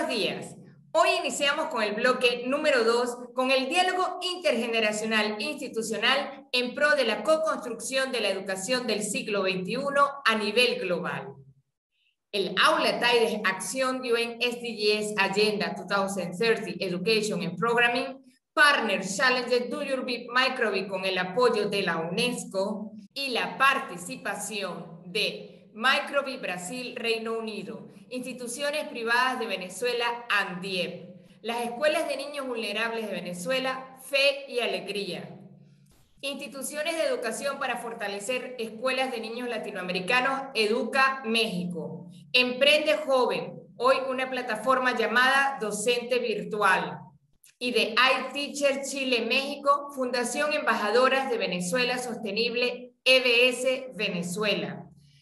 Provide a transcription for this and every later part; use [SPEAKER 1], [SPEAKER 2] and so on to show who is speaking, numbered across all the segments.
[SPEAKER 1] Buenos días. Hoy iniciamos con el bloque número 2 con el diálogo intergeneracional institucional en pro de la co-construcción de la educación del siglo XXI a nivel global. El Aula TAIDES Acción UN SDGs Agenda 2030 Education and Programming Partner Challenge Do Your Bit Microbe con el apoyo de la UNESCO y la participación de Microbe Brasil, Reino Unido, instituciones privadas de Venezuela, ANDIEP, las escuelas de niños vulnerables de Venezuela, Fe y Alegría, instituciones de educación para fortalecer escuelas de niños latinoamericanos, Educa México, Emprende Joven, hoy una plataforma llamada Docente Virtual, y de iTeacher Chile México, Fundación Embajadoras de Venezuela Sostenible, EBS Venezuela.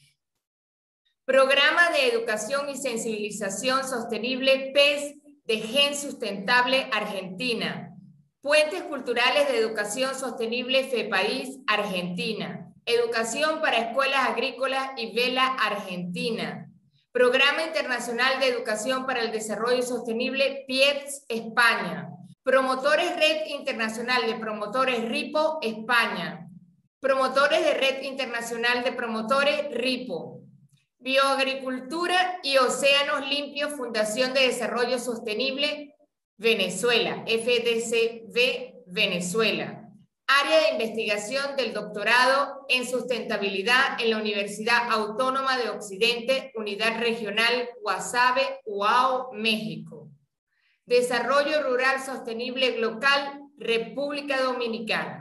[SPEAKER 1] Programa de Educación y Sensibilización Sostenible PES de Gen Sustentable Argentina. Puentes Culturales de Educación Sostenible FEPAIS Argentina. Educación para Escuelas Agrícolas y Vela Argentina. Programa Internacional de Educación para el Desarrollo Sostenible PIEPS España. Promotores Red Internacional de Promotores RIPO España. Promotores de Red Internacional de Promotores RIPO. Bioagricultura y Océanos Limpios, Fundación de Desarrollo Sostenible, Venezuela, FDCV, Venezuela. Área de investigación del doctorado en sustentabilidad en la Universidad Autónoma de Occidente, Unidad Regional Guasave, UAO, México. Desarrollo Rural Sostenible Local, República Dominicana.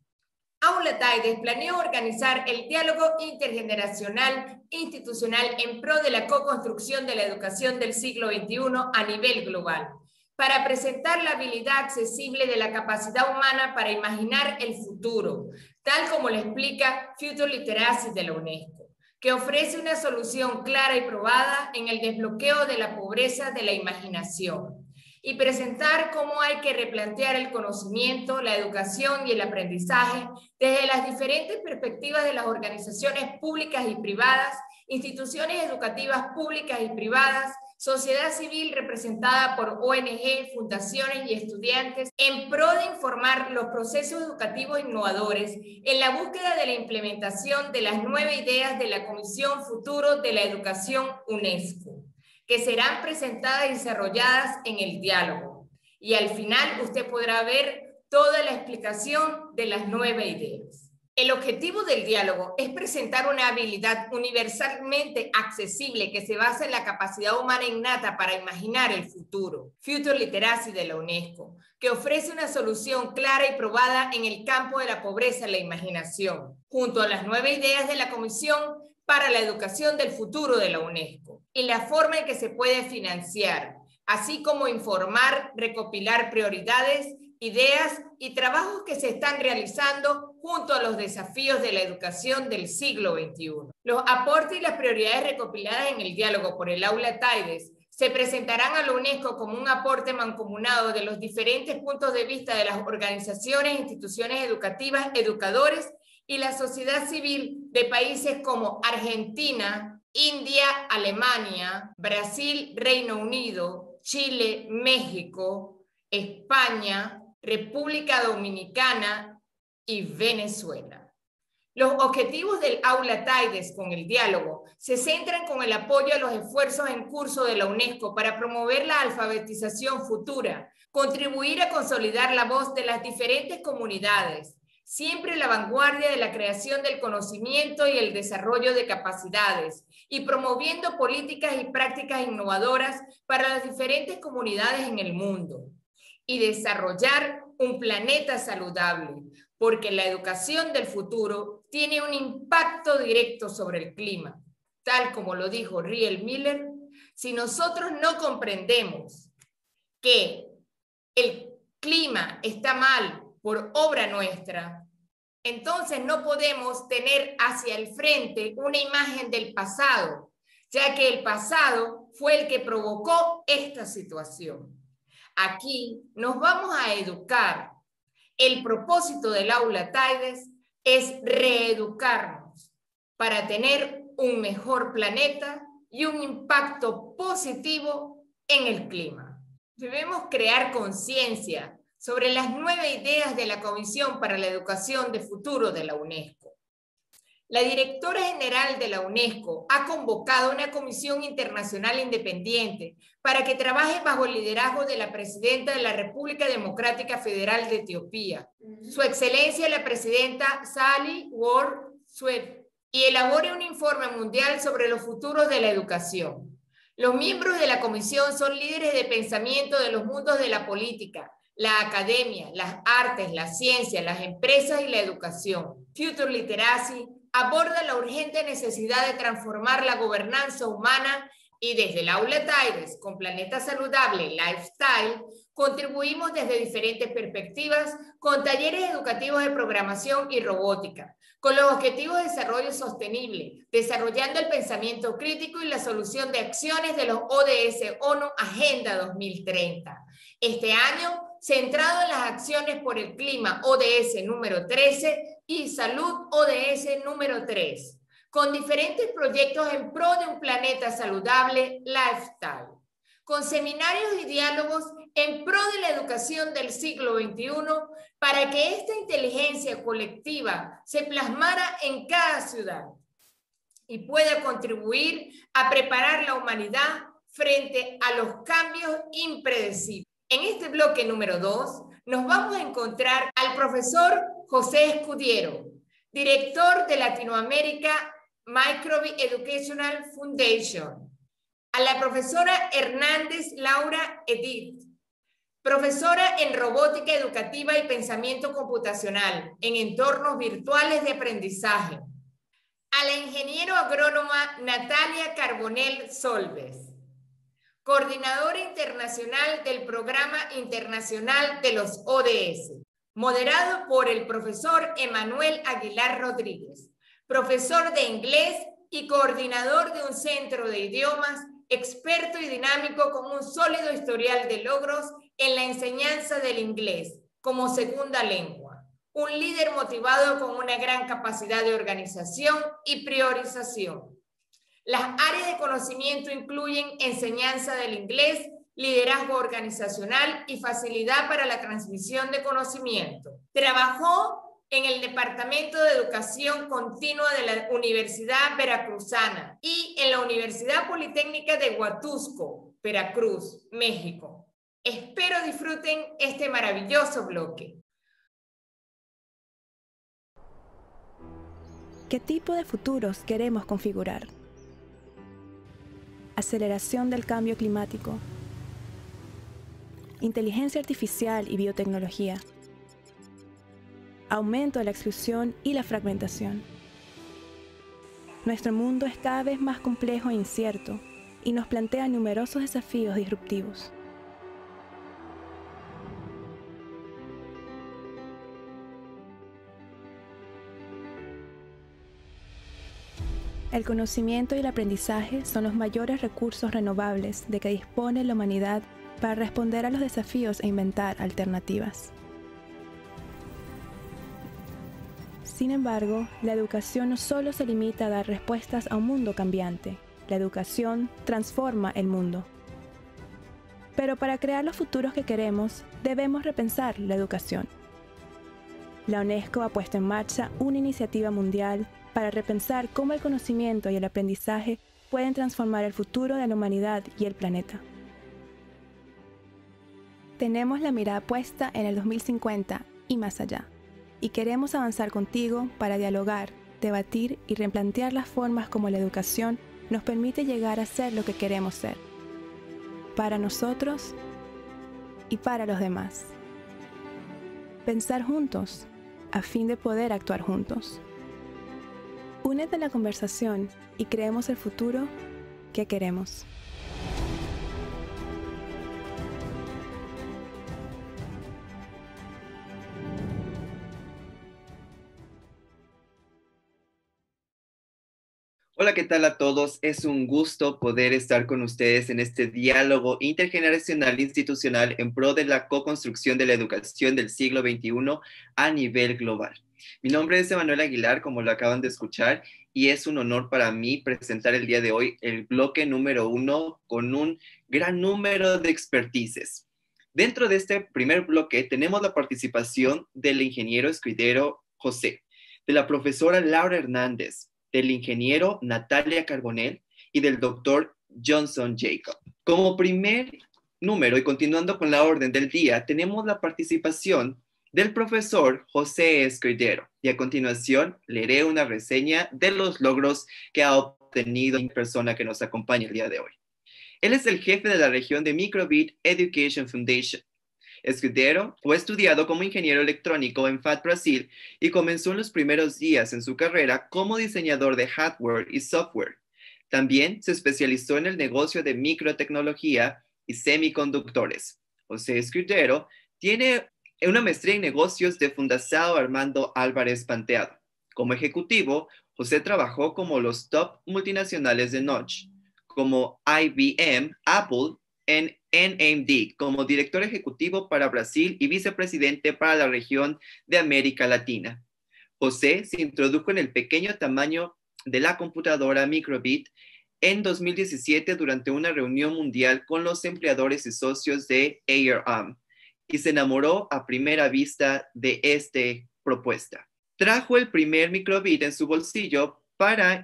[SPEAKER 1] Aula TAIDES planeó organizar el diálogo intergeneracional institucional en pro de la co-construcción de la educación del siglo XXI a nivel global, para presentar la habilidad accesible de la capacidad humana para imaginar el futuro, tal como lo explica Future Literacy de la UNESCO, que ofrece una solución clara y probada en el desbloqueo de la pobreza de la imaginación, y presentar cómo hay que replantear el conocimiento, la educación y el aprendizaje desde las diferentes perspectivas de las organizaciones públicas y privadas, instituciones educativas públicas y privadas, sociedad civil representada por ONG, fundaciones y estudiantes, en pro de informar los procesos educativos innovadores en la búsqueda de la implementación de las 9 ideas de la Comisión Futuro de la Educación UNESCO, que serán presentadas y desarrolladas en el diálogo. Y al final usted podrá ver toda la explicación de las 9 ideas. El objetivo del diálogo es presentar una habilidad universalmente accesible que se basa en la capacidad humana innata para imaginar el futuro, Future Literacy de la UNESCO, que ofrece una solución clara y probada en el campo de la pobreza y la imaginación, junto a las 9 ideas de la Comisión para la Educación del Futuro de la UNESCO, y la forma en que se puede financiar, así como informar, recopilar prioridades, ideas y trabajos que se están realizando junto a los desafíos de la educación del siglo XXI. Los aportes y las prioridades recopiladas en el diálogo por el Aula TAIDES se presentarán a la UNESCO como un aporte mancomunado de los diferentes puntos de vista de las organizaciones, instituciones educativas, educadores y la sociedad civil de países como Argentina, India, Alemania, Brasil, Reino Unido, Chile, México, España, República Dominicana y Venezuela. Los objetivos del Aula TAIDES con el diálogo se centran con el apoyo a los esfuerzos en curso de la UNESCO para promover la alfabetización futura, contribuir a consolidar la voz de las diferentes comunidades, siempre en la vanguardia de la creación del conocimiento y el desarrollo de capacidades, y promoviendo políticas y prácticas innovadoras para las diferentes comunidades en el mundo, y desarrollar un planeta saludable, porque la educación del futuro tiene un impacto directo sobre el clima. Tal como lo dijo Riel Miller, si nosotros no comprendemos que el clima está mal por obra nuestra, entonces no podemos tener hacia el frente una imagen del pasado, ya que el pasado fue el que provocó esta situación. Aquí nos vamos a educar. El propósito del Aula TAIDES es reeducarnos para tener un mejor planeta y un impacto positivo en el clima. Debemos crear conciencia sobre las 9 ideas de la Comisión para la Educación de Futuro de la UNESCO. La directora general de la UNESCO ha convocado una comisión internacional independiente para que trabaje bajo el liderazgo de la presidenta de la República Democrática Federal de Etiopía, Su Excelencia la presidenta Sally World Swed, y elabore un informe mundial sobre los futuros de la educación. Los miembros de la comisión son líderes de pensamiento de los mundos de la política, la academia, las artes, la ciencia, las empresas y la educación. Future Literacy aborda la urgente necesidad de transformar la gobernanza humana y desde el Aula Tires con Planeta Saludable Lifestyle contribuimos desde diferentes perspectivas con talleres educativos de programación y robótica, con los objetivos de desarrollo sostenible, desarrollando el pensamiento crítico y la solución de acciones de los ODS ONU Agenda 2030. Este año, centrado en las acciones por el clima ODS número 13 y salud ODS número 3, con diferentes proyectos en pro de un planeta saludable, lifestyle, con seminarios y diálogos en pro de la educación del siglo XXI para que esta inteligencia colectiva se plasmara en cada ciudad y pueda contribuir a preparar la humanidad frente a los cambios impredecibles. En este bloque número 2 nos vamos a encontrar al profesor José Escudiero, director de Latinoamérica Microbe Educational Foundation, a la profesora Hernández Laura Edith, profesora en Robótica Educativa y Pensamiento Computacional en entornos virtuales de aprendizaje, a la ingeniero agrónoma Natalia Carbonell Solves, coordinadora internacional del Programa Internacional de los ODS, moderado por el profesor Emanuel Aguilar Rodríguez, profesor de inglés y coordinador de un centro de idiomas, experto y dinámico con un sólido historial de logros en la enseñanza del inglés como segunda lengua, un líder motivado con una gran capacidad de organización y priorización. Las áreas de conocimiento incluyen enseñanza del inglés, liderazgo organizacional y facilidad para la transmisión de conocimiento. Trabajó en el Departamento de Educación Continua de la Universidad Veracruzana y en la Universidad Politécnica de Huatusco, Veracruz, México. Espero disfruten este maravilloso bloque.
[SPEAKER 2] ¿Qué tipo de futuros queremos configurar? Aceleración del cambio climático, inteligencia artificial y biotecnología, aumento de la exclusión y la fragmentación. Nuestro mundo es cada vez más complejo e incierto y nos plantea numerosos desafíos disruptivos. El conocimiento y el aprendizaje son los mayores recursos renovables de que dispone la humanidad para responder a los desafíos e inventar alternativas. Sin embargo, la educación no solo se limita a dar respuestas a un mundo cambiante. La educación transforma el mundo. Pero para crear los futuros que queremos, debemos repensar la educación. La UNESCO ha puesto en marcha una iniciativa mundial para repensar cómo el conocimiento y el aprendizaje pueden transformar el futuro de la humanidad y el planeta. Tenemos la mirada puesta en el 2050 y más allá, y queremos avanzar contigo para dialogar, debatir y replantear las formas como la educación nos permite llegar a ser lo que queremos ser, para nosotros y para los demás. Pensar juntos, a fin de poder actuar juntos. Únete a la conversación y creemos el futuro que queremos.
[SPEAKER 3] Hola, ¿qué tal a todos? Es un gusto poder estar con ustedes en este diálogo intergeneracional institucional en pro de la co-construcción de la educación del siglo XXI a nivel global. Mi nombre es Emanuel Aguilar, como lo acaban de escuchar, y es un honor para mí presentar el día de hoy el bloque número 1 con un gran número de expertices. Dentro de este primer bloque tenemos la participación del ingeniero escudero José, de la profesora Laura Hernández, del ingeniero Natalia Carbonell y del doctor Johnson Jacob. Como primer número y continuando con la orden del día, tenemos la participación del profesor José Escudero, y a continuación leeré una reseña de los logros que ha obtenido la persona que nos acompaña el día de hoy. Él es el jefe de la región de Microbit Education Foundation. Escudero fue estudiado como ingeniero electrónico en FAT Brasil y comenzó en los primeros días en su carrera como diseñador de hardware y software. También se especializó en el negocio de microtecnología y semiconductores. José Escudero tiene una maestría en negocios de Fundação Armando Álvarez Panteado. Como ejecutivo, José trabajó como los top multinacionales de Notch, como IBM, Apple, en NMD, como director ejecutivo para Brasil y vicepresidente para la región de América Latina. José se introdujo en el pequeño tamaño de la computadora Microbit en 2017 durante una reunión mundial con los empleadores y socios de ARM, y se enamoró a primera vista de esta propuesta. Trajo el primer Microbit en su bolsillo para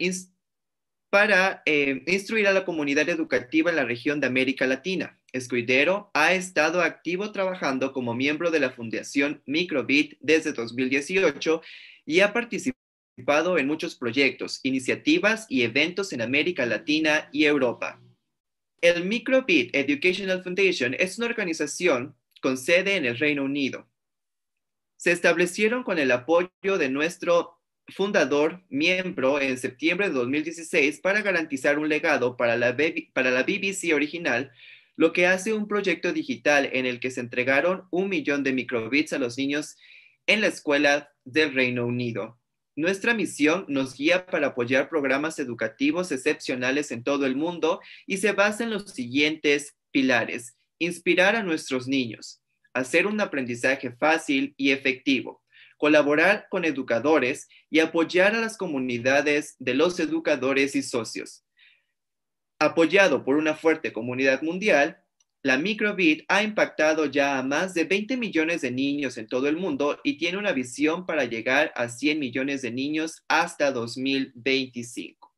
[SPEAKER 3] instruir a la comunidad educativa en la región de América Latina. Escudero ha estado activo trabajando como miembro de la Fundación Microbit desde 2018 y ha participado en muchos proyectos, iniciativas y eventos en América Latina y Europa. El Microbit Educational Foundation es una organización con sede en el Reino Unido. Se establecieron con el apoyo de nuestro fundador miembro en septiembre de 2016 para garantizar un legado para la BBC original, lo que hace un proyecto digital en el que se entregaron 1 millón de microbits a los niños en la escuela del Reino Unido. Nuestra misión nos guía para apoyar programas educativos excepcionales en todo el mundo y se basa en los siguientes pilares: inspirar a nuestros niños, hacer un aprendizaje fácil y efectivo, colaborar con educadores y apoyar a las comunidades de los educadores y socios. Apoyado por una fuerte comunidad mundial, la Microbit ha impactado ya a más de 20 millones de niños en todo el mundo y tiene una visión para llegar a 100 millones de niños hasta 2025.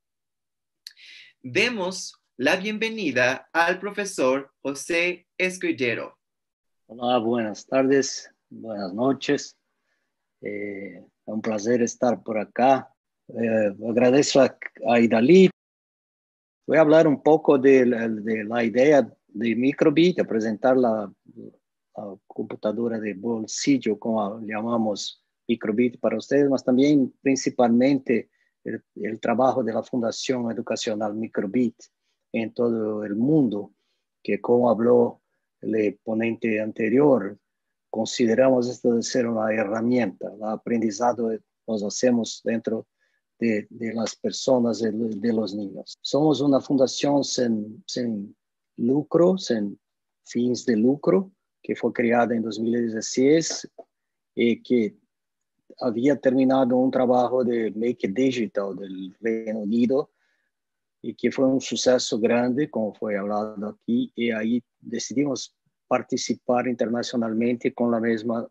[SPEAKER 3] Demos la bienvenida al profesor José Escudero.
[SPEAKER 4] Hola, buenas tardes, buenas noches. Es un placer estar por acá. Agradezco a Idalí. Voy a hablar un poco de la idea de Microbit, de presentar la computadora de bolsillo, como llamamos Microbit para ustedes, mas también principalmente el trabajo de la Fundación Educacional Microbit en todo el mundo, que como habló el ponente anterior, consideramos esto de ser una herramienta. El aprendizado nos hacemos dentro de las personas, de los niños. Somos una fundación sin lucro, sin fins de lucro, que fue creada en 2016 y que había terminado un trabajo de Make It Digital del Reino Unido y que fue un suceso grande, como fue hablado aquí, y ahí decidimos participar internacionalmente con la misma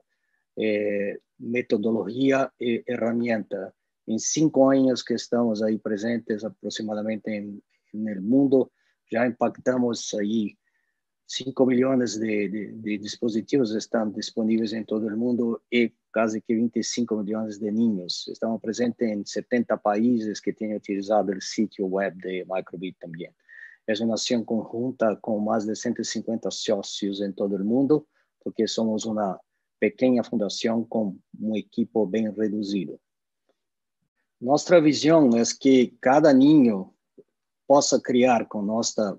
[SPEAKER 4] metodología y herramienta. En 5 años que estamos ahí presentes aproximadamente en el mundo, ya impactamos ahí 5 millones de dispositivos están disponibles en todo el mundo y casi que 25 millones de niños. Estamos presentes en 70 países que tienen utilizado el sitio web de Microbit también. Es una acción conjunta con más de 150 socios en todo el mundo, porque somos una pequeña fundación con un equipo bien reducido. Nuestra visión es que cada niño possa criar con nuestra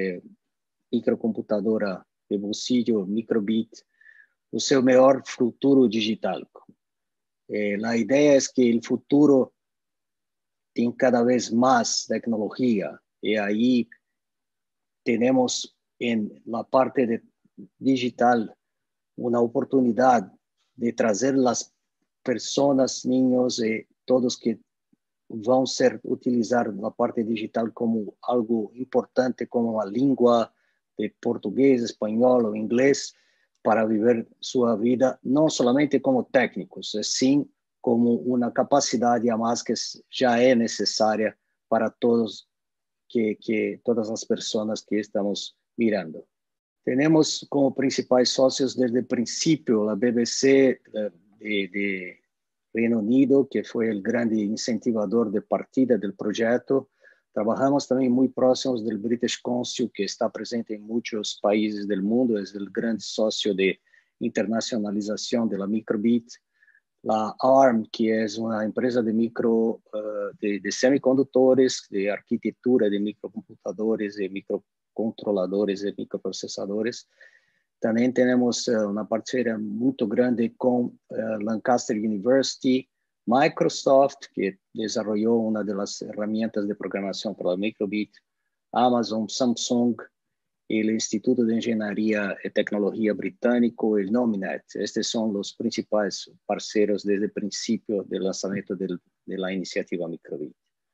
[SPEAKER 4] microcomputadora de bolsillo Microbit o seu mejor futuro digital. La idea es que el futuro tiene cada vez más tecnología y ahí tenemos en la parte digital una oportunidad de trazer las personas, niños y todos que vão ser utilizar a parte digital como algo importante, como a língua de português, espanhol ou inglês, para viver sua vida, não somente como técnicos, sim como uma capacidade a mais que já é necessária para todos, todas as pessoas que estamos mirando. Temos como principais sócios desde o princípio a BBC de Reino Unido, que foi o grande incentivador de partida do projeto. Trabalhamos também muito próximos do British Council, que está presente em muitos países do mundo, é o grande sócio de internacionalização da Microbit. A ARM, que é uma empresa de de semicondutores, de arquitetura de microcomputadores, de microcontroladores e microprocessadores. Também temos uma parceria muito grande com Lancaster University, Microsoft, que desenvolveu uma das ferramentas de programação para a Microbit, Amazon, Samsung, e o Instituto de Engenharia e Tecnologia Britânico, e Nominet. Estes são os principais parceiros desde o princípio do lançamento da iniciativa Microbit.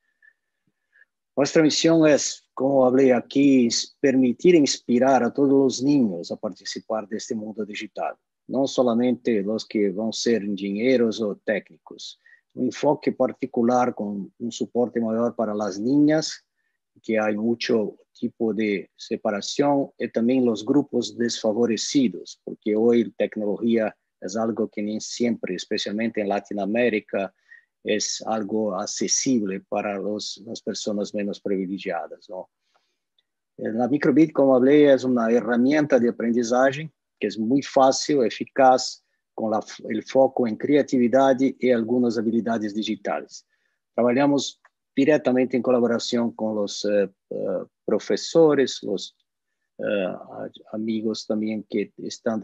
[SPEAKER 4] Nossa missão é, como falei aqui, permitir inspirar a todos os niños a participar deste mundo digital, não somente os que vão ser engenheiros ou técnicos. Um enfoque particular com suporte maior para as niñas, que há muito tipo de separação, e também os grupos desfavorecidos, porque hoje tecnologia é algo que nem sempre, especialmente em Latinoamérica, é algo acessível para as pessoas menos privilegiadas. Não? Na Microbit, como falei, é uma ferramenta de aprendizagem que é muito fácil, eficaz, com o foco em criatividade e algumas habilidades digitais. Trabalhamos diretamente em colaboração com os professores, os amigos também que estão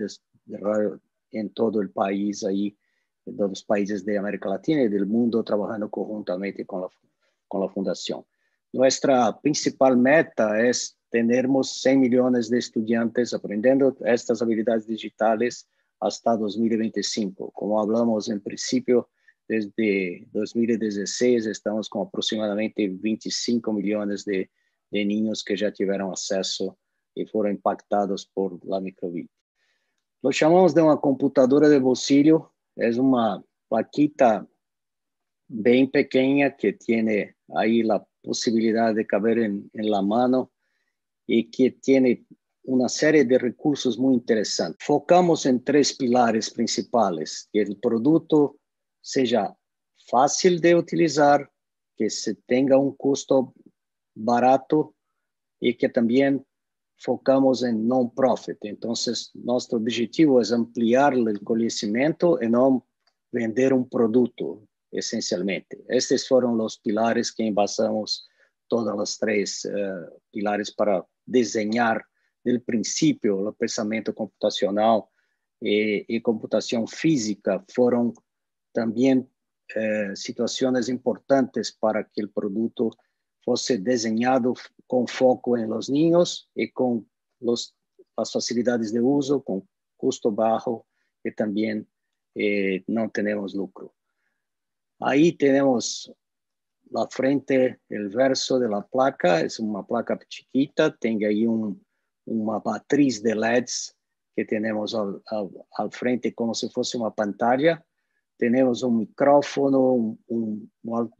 [SPEAKER 4] em todo o país aí, dos países da América Latina e do mundo, trabalhando conjuntamente com a fundação. Nossa principal meta é termos 100 milhões de estudantes aprendendo estas habilidades digitais até 2025. Como falamos em princípio, desde 2016 estamos com aproximadamente 25 milhões de niños que já tiveram acesso e foram impactados por la Microbit. Lo chamamos de uma computadora de bolsillo. É uma plaquita bem pequena que tem aí a possibilidade de caber em la mano e que tem uma série de recursos muito interessantes. Focamos em 3 pilares principais: que o produto seja fácil de utilizar, que se tenha um custo barato e que também focamos em non-profit. Então, nosso objetivo é ampliar o conhecimento e não vender um produto, essencialmente. Estes foram os pilares que embasamos todas as 3 pilares para desenhar, do princípio, o pensamento computacional e computação física foram também situações importantes para que o produto fosse desenhado com foco em los niños e com as facilidades de uso, com custo baixo e também não temos lucro. Aí temos na frente o verso da placa, é uma placa chiquita, tem aí uma matriz de LEDs que temos ao frente como se fosse uma pantalla. Temos um micrófono, um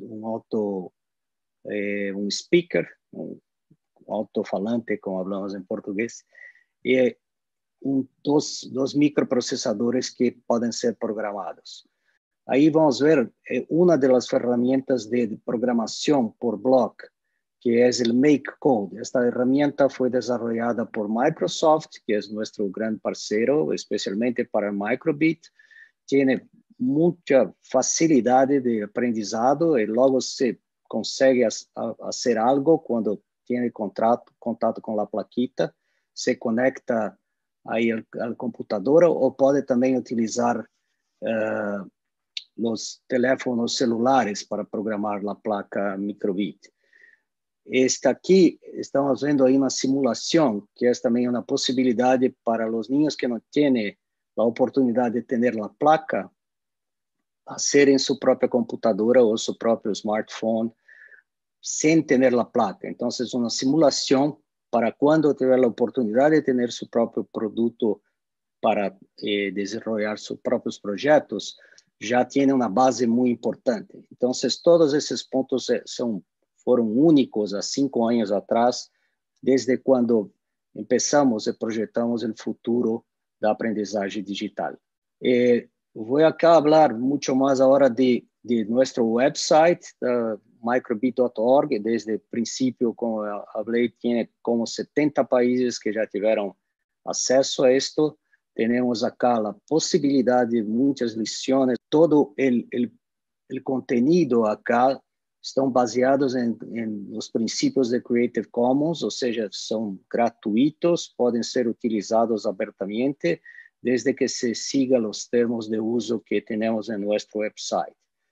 [SPEAKER 4] speaker, um alto-falante, como falamos em português, e dois microprocessadores que podem ser programados. Aí vamos ver uma das ferramentas de programação por bloco, que é o MakeCode. Esta ferramenta foi desenvolvida por Microsoft, que é nosso grande parceiro, especialmente para Microbit. Tem muita facilidade de aprendizado e logo se consegue fazer algo quando tem contato com a plaquita, se conecta aí ao computador ou pode também utilizar os teléfonos celulares para programar a placa Microbit. Esta aqui, estamos vendo aí uma simulação, que é também uma possibilidade para os niños que não têm a oportunidade de ter a placa, hacer en su propia computadora o su propio smartphone sin tener la plata. Entonces, una simulación para cuando tenga la oportunidad de tener su propio producto para desarrollar sus propios proyectos, ya tiene una base muy importante. Entonces, todos esos puntos fueron únicos a 5 años atrás, desde cuando empezamos y proyectamos el futuro da aprendizaje digital. Voy acá a hablar mucho más ahora de nuestro website, microbit.org. Desde el principio, como hablé, tiene como 70 países que ya tuvieron acceso a esto. Tenemos acá la posibilidad de muchas lecciones. Todo el contenido acá estão baseados em los princípios de Creative Commons, ou seja, são gratuitos, podem ser utilizados abertamente, desde que se siga os termos de uso que temos em nosso website.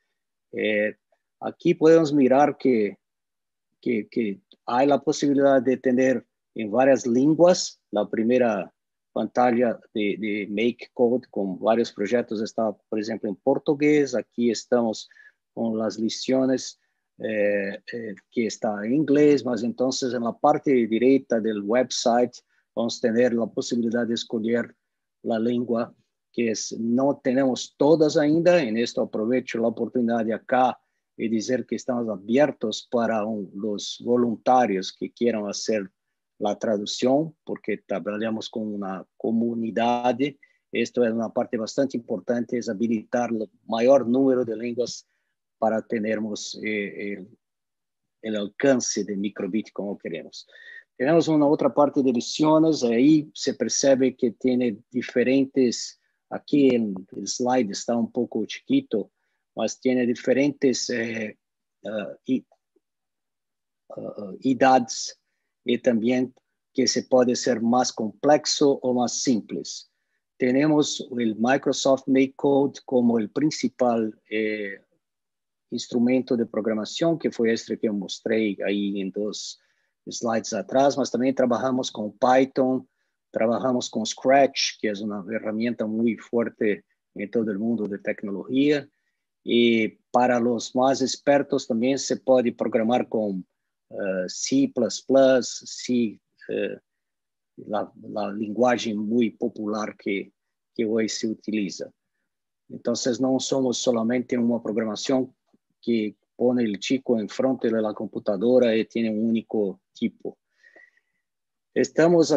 [SPEAKER 4] Aqui podemos mirar que há a possibilidade de ter em várias línguas. A primeira pantalla de Make Code com vários projetos está, por exemplo, em português. Aqui estamos com as lições que está em inglês, mas então na parte direita do website vamos ter a possibilidade de escolher a língua que não temos todas ainda. E nisto aproveito a oportunidade acá e dizer que estamos abertos para os voluntários que queiram fazer a tradução, porque trabalhamos com uma comunidade. Isto é uma parte bastante importante, é habilitar o maior número de línguas para termos o alcance de Microbit como queremos. Temos uma outra parte de lições, aí se percebe que tem diferentes, aqui o slide está um pouco chiquito, mas tem diferentes idades e também que se pode ser mais complexo ou mais simples. Temos o Microsoft Make Code como o principal instrumento de programação, que foi este que eu mostrei aí em 2 slides atrás, mas também trabalhamos com Python, trabalhamos com Scratch, que é uma ferramenta muito forte em todo o mundo de tecnologia, e para os mais expertos também se pode programar com C++, C, a linguagem muito popular que hoje se utiliza. Então, não somos solamente uma programação que põe o chico em frente da computadora e tem um único tipo. Estamos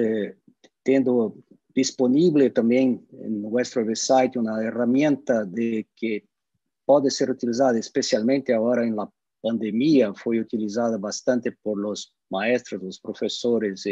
[SPEAKER 4] tendo disponível também no nosso website uma ferramenta que pode ser utilizada, especialmente agora na pandemia, foi utilizada bastante por os maestros, os professores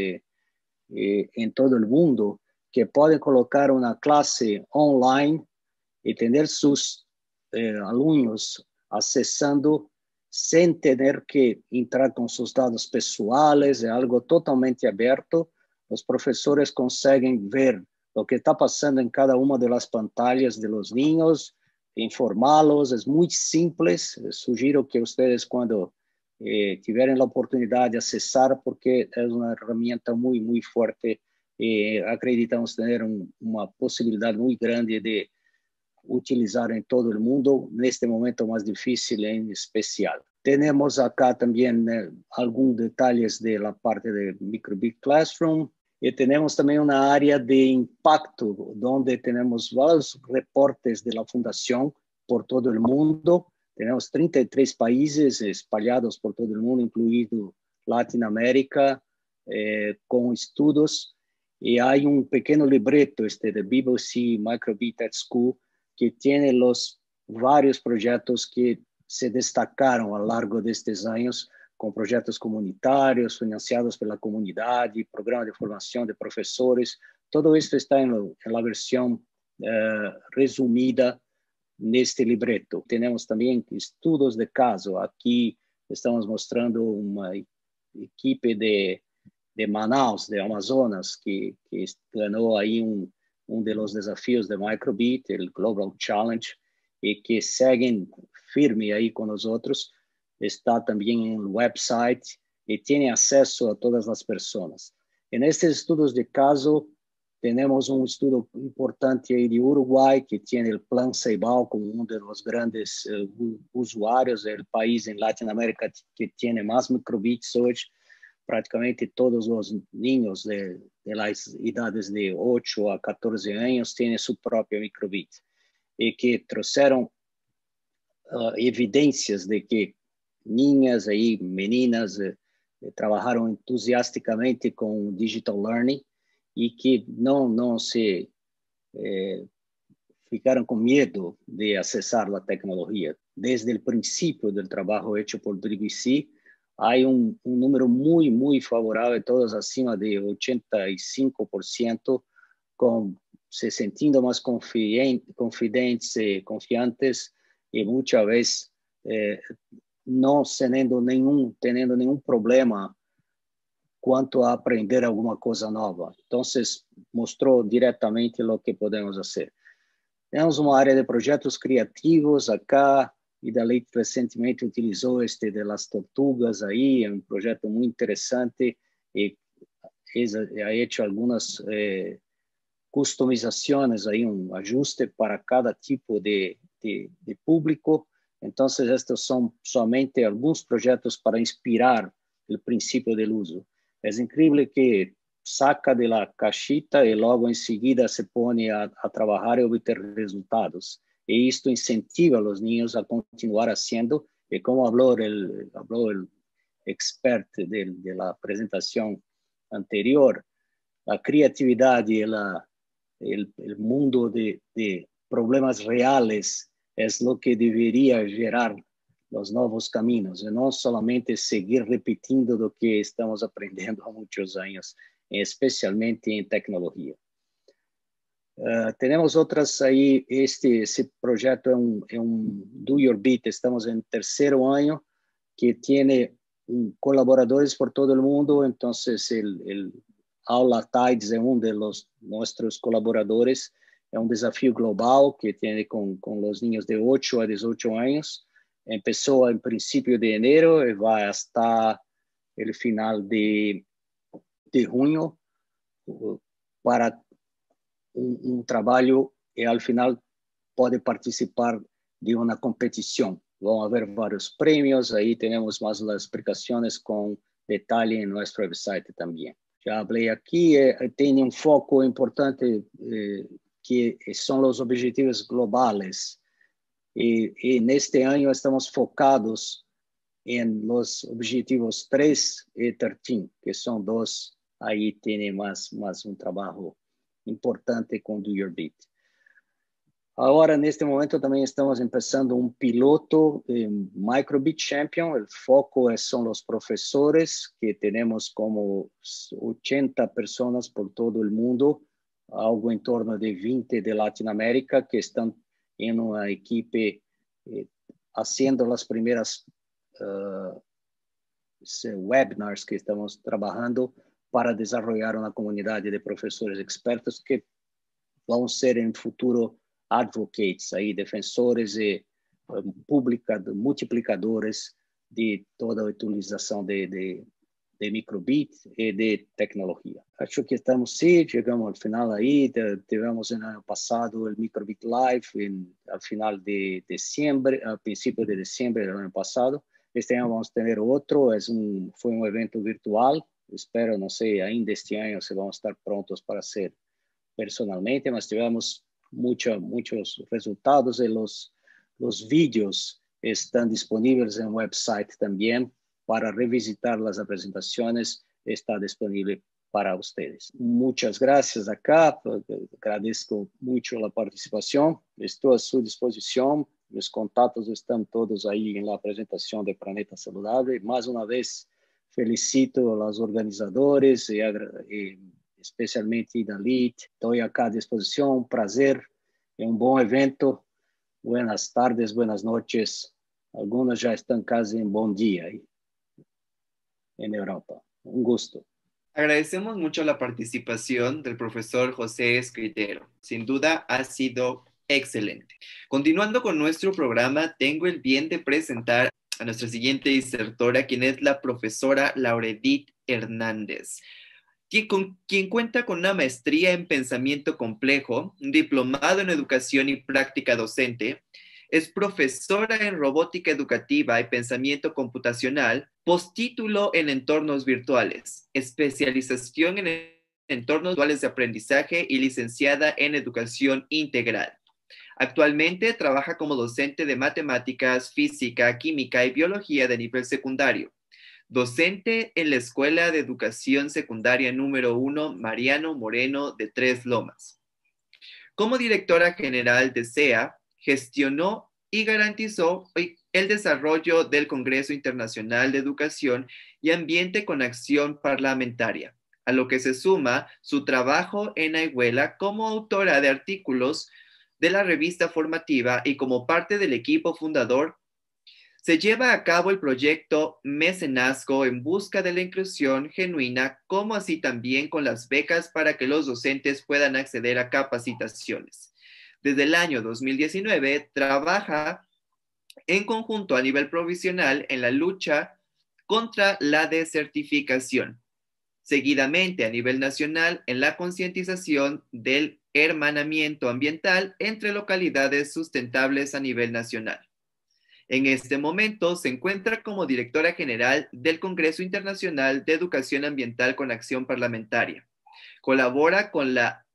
[SPEAKER 4] em todo o mundo, que podem colocar uma classe online e ter seus alunos acessando sem ter que entrar com seus dados pessoais. É algo totalmente aberto. Os professores conseguem ver o que está passando em cada uma das pantalhas de los niños, informá-los. É muito simples. Sugiro que vocês, quando tiverem a oportunidade de acessar, porque é uma ferramenta muito, muito forte e acreditamos ter uma possibilidade muito grande de utilizar em todo o mundo, neste momento mais difícil em especial. Temos acá também alguns detalhes da parte de Microbit Classroom e temos também uma área de impacto, onde temos vários reportes da fundação por todo o mundo. Temos 33 países espalhados por todo o mundo, incluído Latinoamérica, com estudos. E há pequeno libreto de BBC Microbit at School, que tem os vários projetos que se destacaram ao largo destes anos, com projetos comunitários, financiados pela comunidade, programa de formação de professores. Todo isso está na versão resumida neste libreto. Temos também estudos de caso. Aqui estamos mostrando uma equipe de Manaus, de Amazonas, que ganhou aí dos desafios de Microbit, o Global Challenge, e que seguem firme aí com os outros. Está também no website e tem acesso a todas as pessoas. E nestes estudos de caso, tenemos un estudio importante ahí de Uruguay que tiene el Plan Ceibal como uno de los grandes usuarios del país en Latinoamérica que tiene más microbits hoy. Prácticamente todos los niños de las edades de 8 a 14 años tienen su propio microbit y que trajeron evidencias de que niñas y meninas trabajaron entusiasticamente con digital learning y que no se ficaron con miedo de accesar la tecnología. Desde el principio del trabajo hecho por BBC, hay un número muy favorable, todos acima de 85%, se sintiendo más confiantes y muchas veces no teniendo ningún problema quanto a aprender alguma coisa nova. Então, mostrou diretamente o que podemos fazer. Temos uma área de projetos criativos acá, e Idalit recentemente utilizou este de las tortugas aí, é um projeto muito interessante e ha hecho algumas customizações aí, ajuste para cada tipo de público. Então, estes são somente alguns projetos para inspirar o princípio do uso. É incrível que saca de la caixita e logo em seguida se põe a trabalhar e obter resultados. E isto incentiva a los niños a continuar haciendo. E como habló el expert de la presentación anterior, la creatividad y el mundo de problemas reales es lo que debería gerar los nuevos caminos, y no solamente seguir repitiendo lo que estamos aprendiendo há muchos años, especialmente en tecnología. Tenemos otras ahí, ese proyecto es un Do Your Bit, estamos en tercero año, que tiene colaboradores por todo el mundo, entonces el Aula Tides es uno de nuestros colaboradores, es un desafío global que tiene con los niños de 8 a 18 años, empezó en principio de enero y va hasta el final de junio para un trabalho e al final pode participar de una competición. Van a haber varios premios, ahí tenemos más las explicaciones con detalle en nuestro website también. Ya hablé aquí, tiene un foco importante que son los objetivos globales. Y en este año estamos focados en los objetivos 3 y 13, que son dos, ahí tiene más un trabajo importante con Do Your Bit. Ahora, en este momento, también estamos empezando un piloto de Microbit Champion. El foco son los profesores, que tenemos como 80 personas por todo el mundo, algo en torno de 20 de Latinoamérica, que están en una equipe haciendo las primeras webinars que estamos trabajando para desarrollar una comunidad de profesores expertos que van a ser en futuro advocates, ahí, defensores y multiplicadores de toda utilización de microbit y de tecnología. Acho que llegamos al final ahí. Tivemos en el año pasado el Microbit Live al final de diciembre, al principio de diciembre del año pasado. Este año vamos a tener otro, fue un evento virtual. Espero, no sé, ainda este año se vamos a estar prontos para hacer personalmente, mas tivemos muchos resultados y los vídeos están disponibles en el website también para revisitar las presentaciones. Está disponible para ustedes. Muchas gracias acá, agradezco mucho la participación, estoy a su disposición, los contactos están todos ahí en la presentación de Planeta Saludable. Más una vez, felicito a los organizadores y especialmente Idalit. Estoy acá a disposición, un prazer, es un buen evento. Buenas tardes, buenas noches. Algunos ya están casi en buen día ahí en Europa. Un gusto.
[SPEAKER 3] Agradecemos mucho la participación del profesor José Escritero. Sin duda ha sido excelente. Continuando con nuestro programa, tengo el bien de presentar a nuestra siguiente disertora, quien es la profesora Lauredit Hernández. quien cuenta con una maestría en pensamiento complejo, un diplomado en educación y práctica docente, es profesora en robótica educativa y pensamiento computacional, postítulo en entornos virtuales, especialización en entornos virtuales de aprendizaje y licenciada en educación integral. Actualmente trabaja como docente de matemáticas, física, química y biología de nivel secundario. Docente en la Escuela de Educación Secundaria número 1 Mariano Moreno de Tres Lomas. Como directora general de SEA, gestionó y garantizó el desarrollo del Congreso Internacional de Educación y Ambiente con Acción Parlamentaria, a lo que se suma su trabajo en Ayhuela como autora de artículos de la revista formativa y como parte del equipo fundador. Se lleva a cabo el proyecto Mecenazgo en busca de la inclusión genuina, como así también con las becas para que los docentes puedan acceder a capacitaciones. Desde el año 2019 trabaja en conjunto a nivel provisional en la lucha contra la desertificación. Seguidamente a nivel nacional en la concientización del hermanamiento ambiental entre localidades sustentables a nivel nacional. En este momento se encuentra como directora general del Congreso Internacional de Educación Ambiental con Acción Parlamentaria. Colabora con la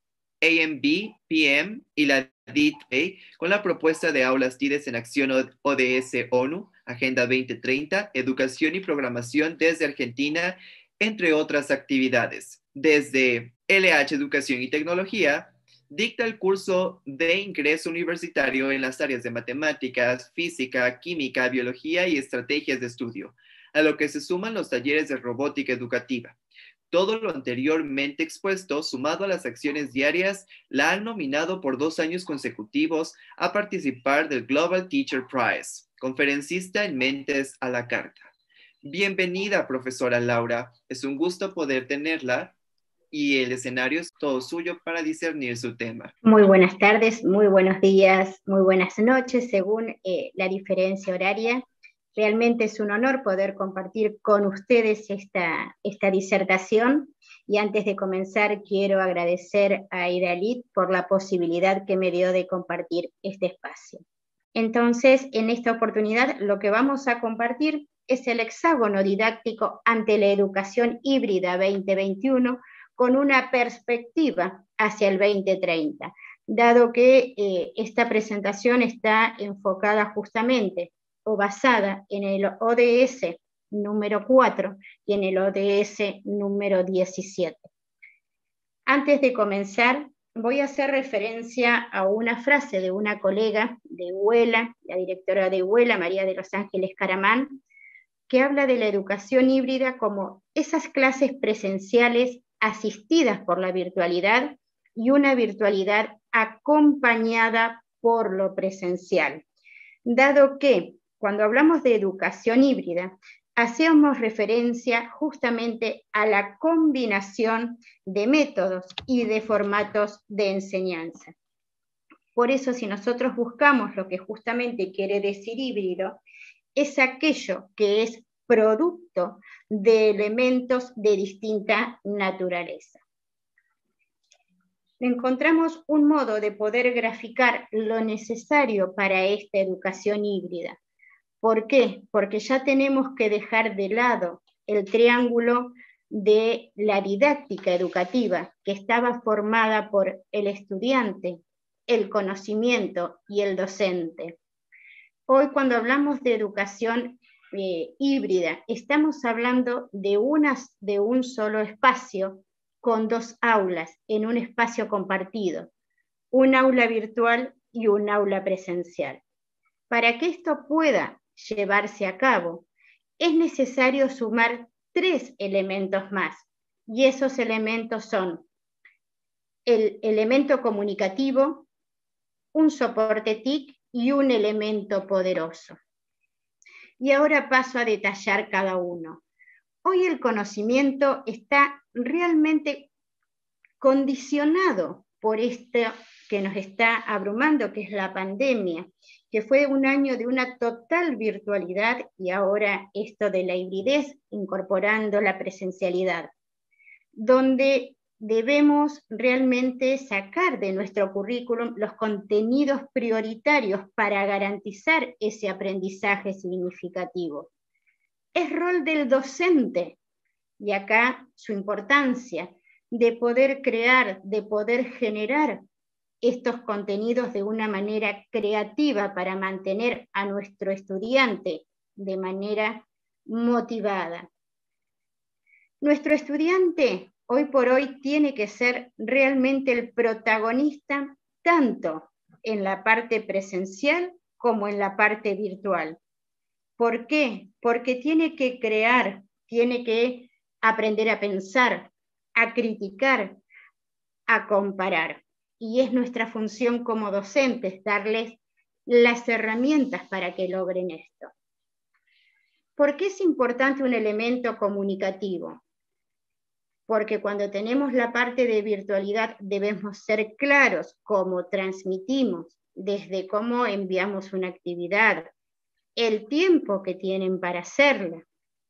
[SPEAKER 3] AMB, PM y la DITE con la propuesta de aulas TIDES en acción ODS ONU, Agenda 2030, Educación y Programación desde Argentina, entre otras actividades. Desde LH Educación y Tecnología, dicta el curso de ingreso universitario en las áreas de matemáticas, física, química, biología y estrategias de estudio, a lo que se suman los talleres de robótica educativa. Todo lo anteriormente expuesto, sumado a las acciones diarias, la han nominado por 2 años consecutivos a participar del Global Teacher Prize, conferencista en Mentes a la Carta. Bienvenida, profesora Laura. Es un gusto poder tenerla y el escenario es todo suyo para discernir su tema.
[SPEAKER 5] Muy buenas tardes, muy buenos días, muy buenas noches, según la diferencia horaria. Realmente es un honor poder compartir con ustedes esta disertación, y antes de comenzar quiero agradecer a Idalit por la posibilidad que me dio de compartir este espacio. Entonces, en esta oportunidad lo que vamos a compartir es el hexágono didáctico ante la educación híbrida 2021 con una perspectiva hacia el 2030, dado que esta presentación está enfocada justamente o basada en el ODS número 4 y en el ODS número 17. Antes de comenzar, voy a hacer referencia a una frase de una colega de Ayhuela, la directora de Ayhuela, María de los Ángeles Caramán, que habla de la educación híbrida como esas clases presenciales asistidas por la virtualidad y una virtualidad acompañada por lo presencial, dado que cuando hablamos de educación híbrida, hacemos referencia justamente a la combinación de métodos y de formatos de enseñanza. Por eso, si nosotros buscamos lo que justamente quiere decir híbrido, es aquello que es producto de elementos de distinta naturaleza. Encontramos un modo de poder graficar lo necesario para esta educación híbrida. ¿Por qué? Porque ya tenemos que dejar de lado el triángulo de la didáctica educativa, que estaba formada por el estudiante, el conocimiento y el docente. Hoy, cuando hablamos de educación híbrida, estamos hablando de un solo espacio con 2 aulas en un espacio compartido, un aula virtual y un aula presencial. Para que esto pueda llevarse a cabo, es necesario sumar 3 elementos más, y esos elementos son el elemento comunicativo, un soporte TIC y un elemento poderoso. Y ahora paso a detallar cada uno. Hoy el conocimiento está realmente condicionado por esto que nos está abrumando, que es la pandemia, que fue un año de una total virtualidad y ahora esto de la hibridez incorporando la presencialidad. donde debemos realmente sacar de nuestro currículum los contenidos prioritarios para garantizar ese aprendizaje significativo. Es rol del docente, y acá su importancia, de poder crear, de poder generar estos contenidos de una manera creativa para mantener a nuestro estudiante de manera motivada. Nuestro estudiante hoy por hoy tiene que ser realmente el protagonista tanto en la parte presencial como en la parte virtual. ¿Por qué? Porque tiene que crear, tiene que aprender a pensar, a criticar, a comparar. Y es nuestra función como docentes darles las herramientas para que logren esto. ¿Por qué es importante un elemento comunicativo? Porque cuando tenemos la parte de virtualidad debemos ser claros cómo transmitimos, desde cómo enviamos una actividad, el tiempo que tienen para hacerla.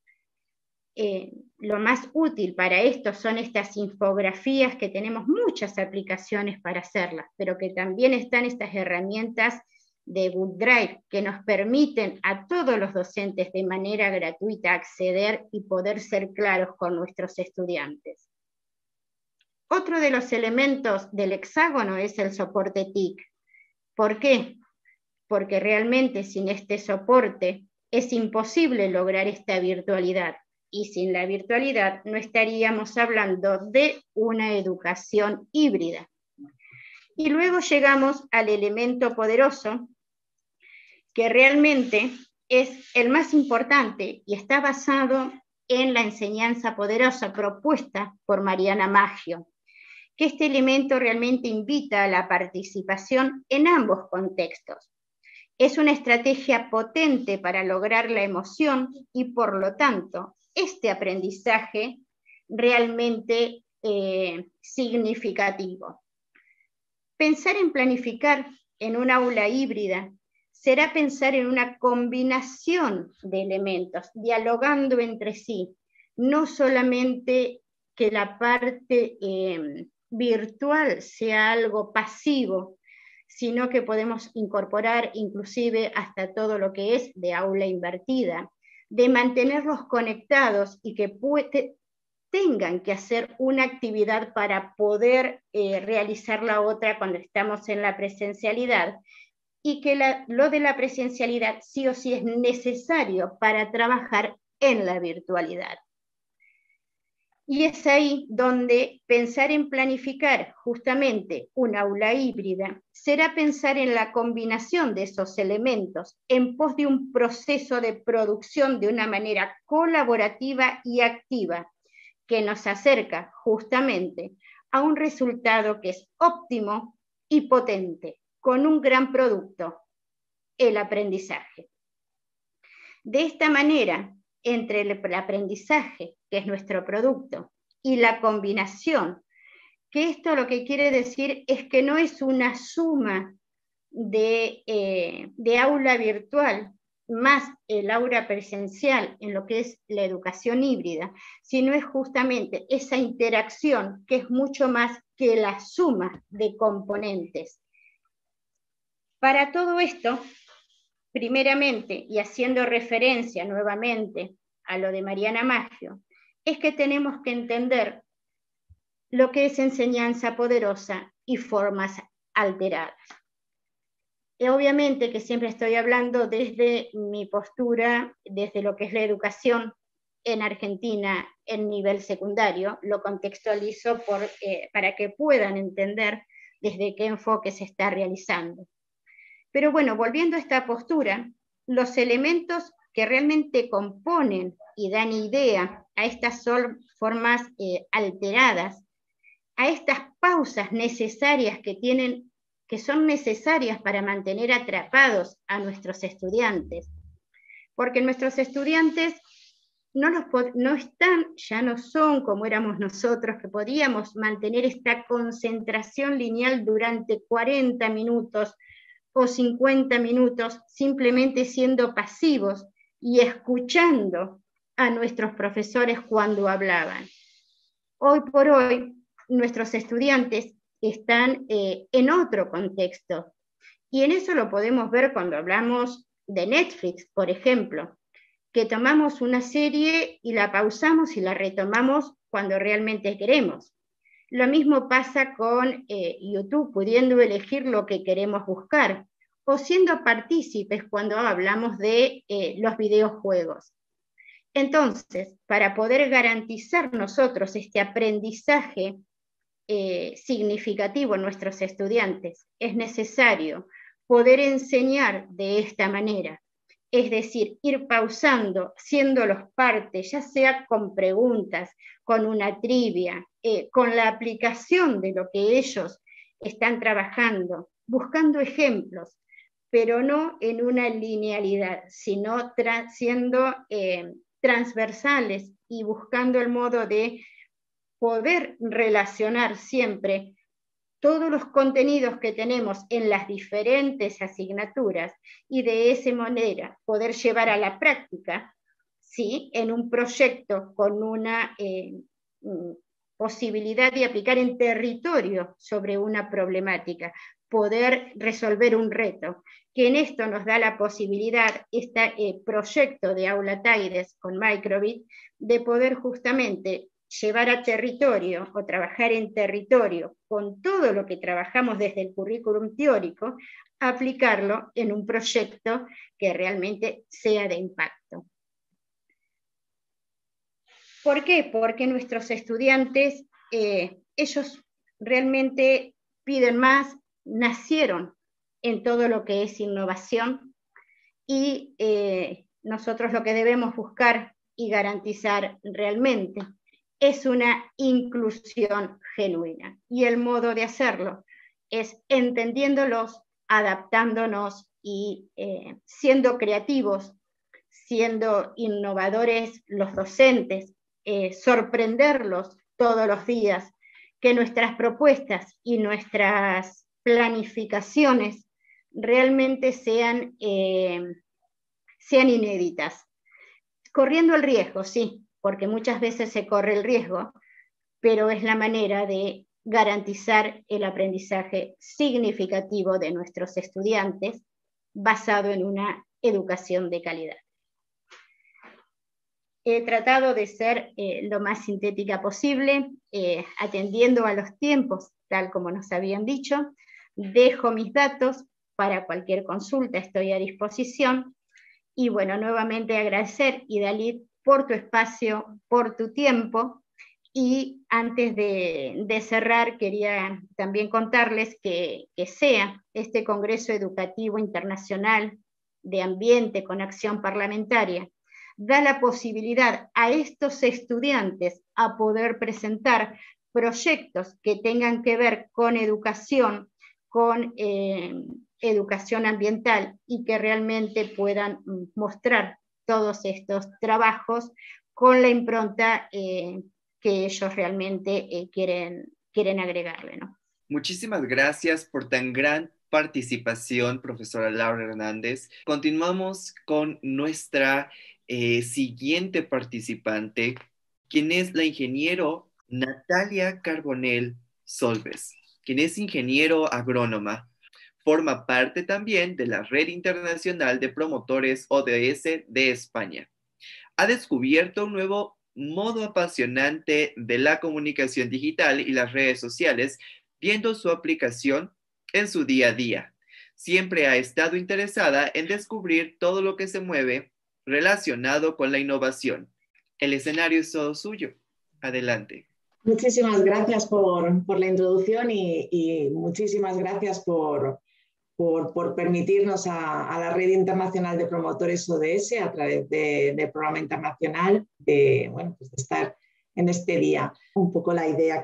[SPEAKER 5] Lo más útil para esto son estas infografías, que tenemos muchas aplicaciones para hacerlas, pero que también están estas herramientas de Google Drive que nos permiten a todos los docentes de manera gratuita acceder y poder ser claros con nuestros estudiantes. Otro de los elementos del hexágono es el soporte TIC. ¿Por qué? Porque realmente sin este soporte es imposible lograr esta virtualidad. Y sin la virtualidad no estaríamos hablando de una educación híbrida. Y luego llegamos al elemento poderoso, que realmente es el más importante y está basado en la enseñanza poderosa propuesta por Mariana Maggio, que este elemento realmente invita a la participación en ambos contextos. Es una estrategia potente para lograr la emoción y, por lo tanto, este aprendizaje realmente significativo. Pensar en planificar en un aula híbrida será pensar en una combinación de elementos, dialogando entre sí, no solamente que la parte virtual sea algo pasivo, sino que podemos incorporar inclusive hasta todo lo que es de aula invertida, de mantenerlos conectados y que tengan que hacer una actividad para poder realizar la otra cuando estamos en la presencialidad, y que lo de la presencialidad sí o sí es necesario para trabajar en la virtualidad. Y es ahí donde pensar en planificar justamente un aula híbrida será pensar en la combinación de esos elementos en pos de un proceso de producción de una manera colaborativa y activa que nos acerca justamente a un resultado que es óptimo y potente, con un gran producto, el aprendizaje. De esta manera, entre el aprendizaje, que es nuestro producto, y la combinación, que esto lo que quiere decir es que no es una suma de aula virtual más el aula presencial en lo que es la educación híbrida, sino es justamente esa interacción que es mucho más que la suma de componentes. Para todo esto, primeramente, y haciendo referencia nuevamente a lo de Mariana Maggio, es que tenemos que entender lo que es enseñanza poderosa y formas alteradas. Y obviamente que siempre estoy hablando desde mi postura, desde lo que es la educación en Argentina en nivel secundario, lo contextualizo para que puedan entender desde qué enfoque se está realizando. Pero bueno, volviendo a esta postura, los elementos que realmente componen y dan idea a estas formas alteradas, a estas pausas necesarias que son necesarias para mantener atrapados a nuestros estudiantes. Porque nuestros estudiantes ya no son como éramos nosotros, que podíamos mantener esta concentración lineal durante 40 minutos o 50 minutos, simplemente siendo pasivos y escuchando a nuestros profesores cuando hablaban. Hoy por hoy, nuestros estudiantes están en otro contexto. Y en eso lo podemos ver cuando hablamos de Netflix, por ejemplo, que tomamos una serie y la pausamos y la retomamos cuando realmente queremos. Lo mismo pasa con YouTube, pudiendo elegir lo que queremos buscar, o siendo partícipes cuando hablamos de los videojuegos. Entonces, para poder garantizar nosotros este aprendizaje significativo en nuestros estudiantes, es necesario poder enseñar de esta manera, es decir, ir pausando, siéndolos parte, ya sea con preguntas, con una trivia, con la aplicación de lo que ellos están trabajando, buscando ejemplos, pero no en una linealidad, sino siendo transversales y buscando el modo de poder relacionar siempre todos los contenidos que tenemos en las diferentes asignaturas y de esa manera poder llevar a la práctica, ¿sí?, en un proyecto con una posibilidad de aplicar en territorio sobre una problemática, poder resolver un reto, que en esto nos da la posibilidad, este proyecto de Aula Taides con Microbit, de poder justamente llevar a territorio o trabajar en territorio con todo lo que trabajamos desde el currículum teórico, aplicarlo en un proyecto que realmente sea de impacto. ¿Por qué? Porque nuestros estudiantes, ellos realmente piden más, nacieron en todo lo que es innovación y nosotros lo que debemos buscar y garantizar realmente es una inclusión genuina. Y el modo de hacerlo es entendiéndolos, adaptándonos y siendo creativos, siendo innovadores los docentes, sorprenderlos todos los días, que nuestras propuestas y nuestras planificaciones realmente sean inéditas. Corriendo el riesgo, sí, porque muchas veces se corre el riesgo, pero es la manera de garantizar el aprendizaje significativo de nuestros estudiantes basado en una educación de calidad. He tratado de ser lo más sintética posible, atendiendo a los tiempos, tal como nos habían dicho. Dejo mis datos para cualquier consulta, estoy a disposición. Y bueno, nuevamente agradecer, Idalit, por tu espacio, por tu tiempo. Y antes de cerrar, quería también contarles que SEA, este Congreso Educativo Internacional de Ambiente con Acción Parlamentaria, da la posibilidad a estos estudiantes a poder presentar proyectos que tengan que ver con educación, con educación ambiental, y que realmente puedan mostrar todos estos trabajos con la impronta que ellos realmente quieren agregarle, ¿no?
[SPEAKER 3] Muchísimas gracias por tan gran participación, profesora Laura Hernández. Continuamos con nuestra siguiente participante, quien es la ingeniero Natalia Carbonell Solves, quien es ingeniero agrónoma. Forma parte también de la Red Internacional de Promotores ODS de España. Ha descubierto un nuevo modo apasionante de la comunicación digital y las redes sociales, viendo su aplicación en su día a día. Siempre ha estado interesada en descubrir todo lo que se mueve relacionado con la innovación. El escenario es todo suyo. Adelante.
[SPEAKER 6] Muchísimas gracias por la introducción y muchísimas gracias por permitirnos a la Red Internacional de Promotores ODS, a través del programa internacional, de estar en este día. Un poco la idea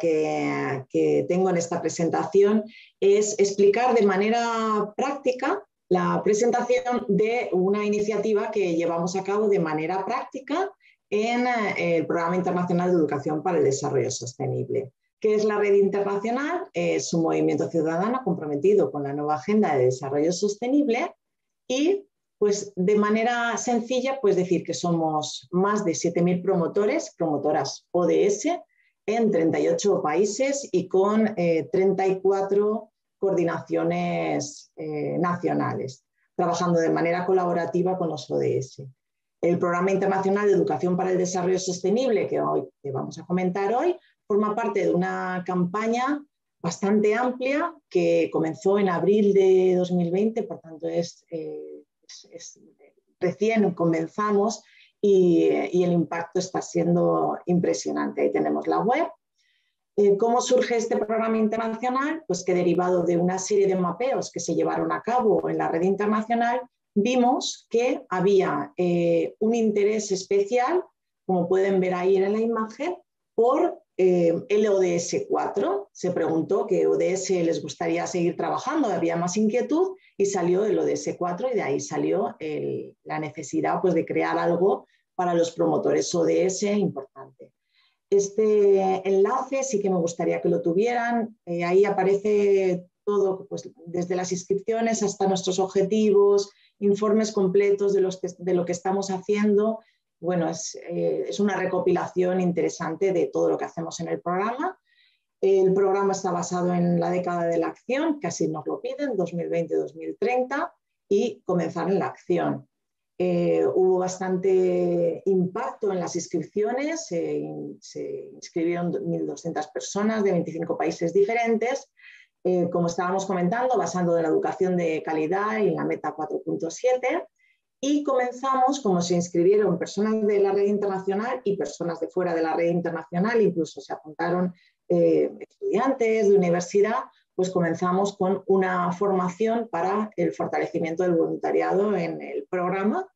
[SPEAKER 6] que tengo en esta presentación es explicar de manera práctica la presentación de una iniciativa que llevamos a cabo de manera práctica en el Programa Internacional de Educación para el Desarrollo Sostenible. ¿Qué es la Red Internacional? Es un movimiento ciudadano comprometido con la nueva Agenda de Desarrollo Sostenible y, pues, de manera sencilla, pues decir que somos más de 7.000 promotoras ODS en 38 países y con 34 coordinaciones nacionales, trabajando de manera colaborativa con los ODS. El Programa Internacional de Educación para el Desarrollo Sostenible, que vamos a comentar hoy, forma parte de una campaña bastante amplia que comenzó en abril de 2020, por tanto recién comenzamos y el impacto está siendo impresionante. Ahí tenemos la web. ¿Cómo surge este programa internacional? Pues que derivado de una serie de mapeos que se llevaron a cabo en la red internacional, vimos que había un interés especial, como pueden ver ahí en la imagen, por el ODS 4. Se preguntó qué ODS les gustaría seguir trabajando, había más inquietud y salió el ODS 4 y de ahí salió la necesidad pues, de crear algo para los promotores ODS importante. Este enlace sí que me gustaría que lo tuvieran, ahí aparece todo, pues, desde las inscripciones hasta nuestros objetivos, informes completos de lo que estamos haciendo. Bueno, es una recopilación interesante de todo lo que hacemos en el programa. El programa está basado en la década de la acción, que así nos lo piden, 2020-2030, y comenzar en la acción. Hubo bastante impacto en las inscripciones, se inscribieron 1.200 personas de 25 países diferentes, como estábamos comentando, basando en la educación de calidad y en la meta 4.7, y comenzamos, como se inscribieron personas de la red internacional y personas de fuera de la red internacional, incluso se apuntaron estudiantes de universidad, pues comenzamos con una formación para el fortalecimiento del voluntariado en el programa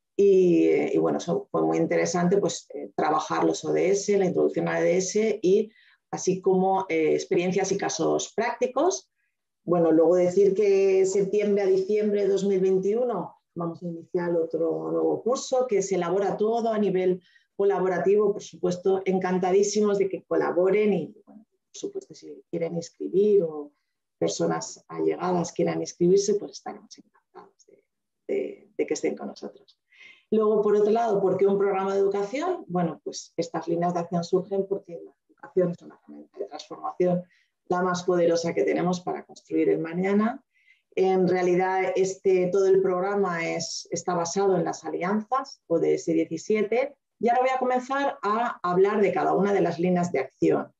[SPEAKER 6] y bueno, eso fue muy interesante, pues trabajar los ODS, la introducción a ODS y así como experiencias y casos prácticos. Bueno, luego decir que septiembre a diciembre de 2021 vamos a iniciar otro nuevo curso que se elabora todo a nivel colaborativo, por supuesto, encantadísimos de que colaboren y, bueno, por supuesto, si quieren inscribir o personas allegadas quieran inscribirse, pues estaremos encantados de que estén con nosotros. Luego, por otro lado, ¿por qué un programa de educación? Bueno, pues estas líneas de acción surgen porque la educación es una herramienta de transformación la más poderosa que tenemos para construir el mañana. En realidad, todo el programa está basado en las alianzas ODS 17 y ahora voy a comenzar a hablar de cada una de las líneas de acción.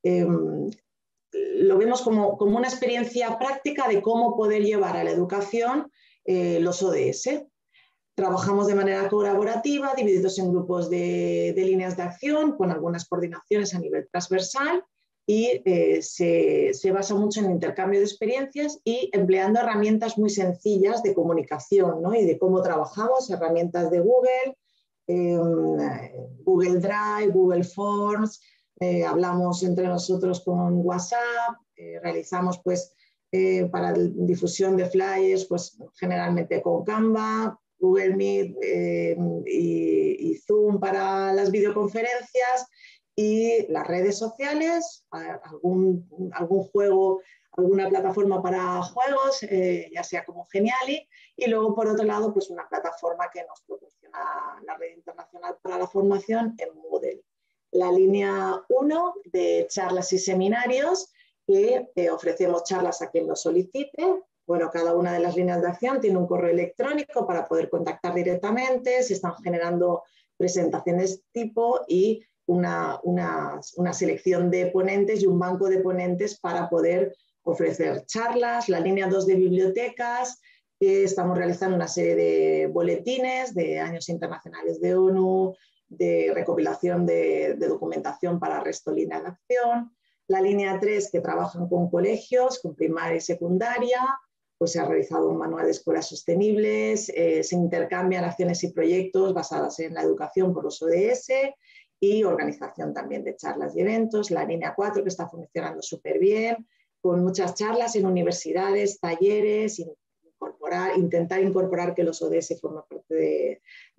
[SPEAKER 6] Lo vemos como una experiencia práctica de cómo poder llevar a la educación los ODS. Trabajamos de manera colaborativa, divididos en grupos de líneas de acción, con algunas coordinaciones a nivel transversal y se basa mucho en intercambio de experiencias y empleando herramientas muy sencillas de comunicación, ¿no? Y de cómo trabajamos, herramientas de Google, Google Drive, Google Forms, hablamos entre nosotros con WhatsApp, realizamos pues para difusión de flyers, pues generalmente con Canva, Google Meet y Zoom para las videoconferencias y las redes sociales, algún juego, alguna plataforma para juegos, ya sea como Geniali, y luego por otro lado pues una plataforma que nos proporciona la red internacional para la formación en Moodle. La línea 1 de charlas y seminarios, que ofrecemos charlas a quien lo solicite. Bueno, cada una de las líneas de acción tiene un correo electrónico para poder contactar directamente, se están generando presentaciones tipo y una selección de ponentes y un banco de ponentes para poder ofrecer charlas. La línea 2 de bibliotecas, que estamos realizando una serie de boletines de años internacionales de ONU, de recopilación de documentación para el resto de líneas de acción. La línea 3, que trabajan con colegios, con primaria y secundaria, pues se ha realizado un manual de escuelas sostenibles, se intercambian acciones y proyectos basadas en la educación por los ODS y organización también de charlas y eventos. La línea 4, que está funcionando súper bien, con muchas charlas en universidades, talleres, intentar incorporar que los ODS forman parte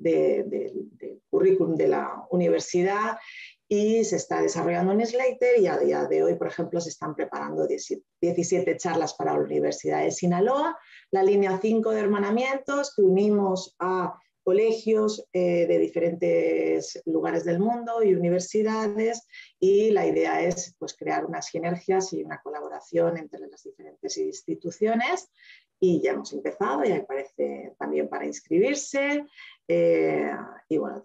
[SPEAKER 6] del currículum de la universidad y se está desarrollando un newsletter y a día de hoy, por ejemplo, se están preparando 17 charlas para la Universidad de Sinaloa. La línea 5 de hermanamientos, que unimos a colegios de diferentes lugares del mundo y universidades, y la idea es pues, crear unas sinergias y una colaboración entre las diferentes instituciones, y ya hemos empezado, ya aparece también para inscribirse, y bueno,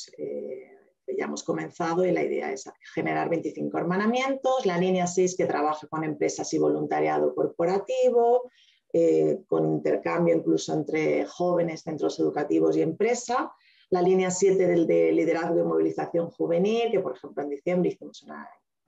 [SPEAKER 6] ya hemos comenzado y la idea es generar 25 hermanamientos, la línea 6 que trabaja con empresas y voluntariado corporativo, con intercambio incluso entre jóvenes, centros educativos y empresa. La línea 7 del de liderazgo y movilización juvenil, que por ejemplo en diciembre hicimos una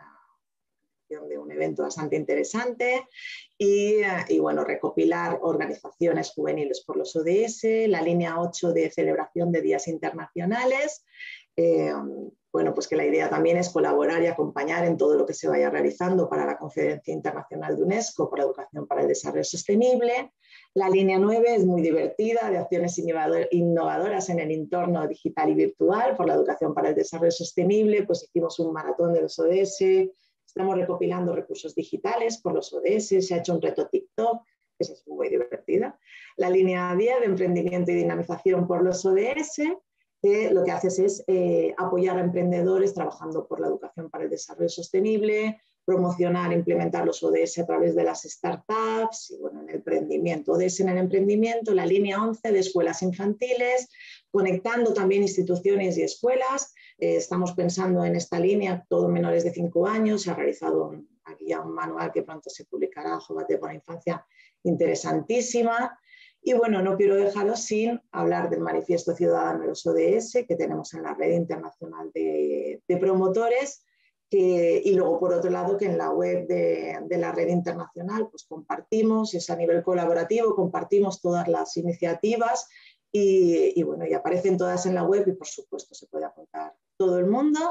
[SPEAKER 6] de un evento bastante interesante, y bueno, recopilar organizaciones juveniles por los ODS. La línea 8 de celebración de días internacionales. Bueno, pues que la idea también es colaborar y acompañar en todo lo que se vaya realizando para la Conferencia Internacional de UNESCO por la Educación para el Desarrollo Sostenible. La línea 9 es muy divertida, de acciones innovadoras en el entorno digital y virtual por la Educación para el Desarrollo Sostenible. Pues hicimos un maratón de los ODS, estamos recopilando recursos digitales por los ODS, se ha hecho un reto TikTok, que es muy divertida. La línea 10 de emprendimiento y dinamización por los ODS, que lo que haces es apoyar a emprendedores trabajando por la educación para el desarrollo sostenible, promocionar e implementar los ODS a través de las startups y bueno, en el emprendimiento. ODS en el emprendimiento, la línea 11 de escuelas infantiles, conectando también instituciones y escuelas. Estamos pensando en esta línea, todo menores de 5 años. Se ha realizado aquí ya un manual que pronto se publicará, Jógate por la Infancia, interesantísima. Y bueno, no quiero dejaros sin hablar del Manifiesto Ciudadano de los ODS que tenemos en la Red Internacional de Promotores, y luego por otro lado que en la web de la Red Internacional pues compartimos, es a nivel colaborativo, compartimos todas las iniciativas y bueno, y aparecen todas en la web y por supuesto se puede apuntar todo el mundo.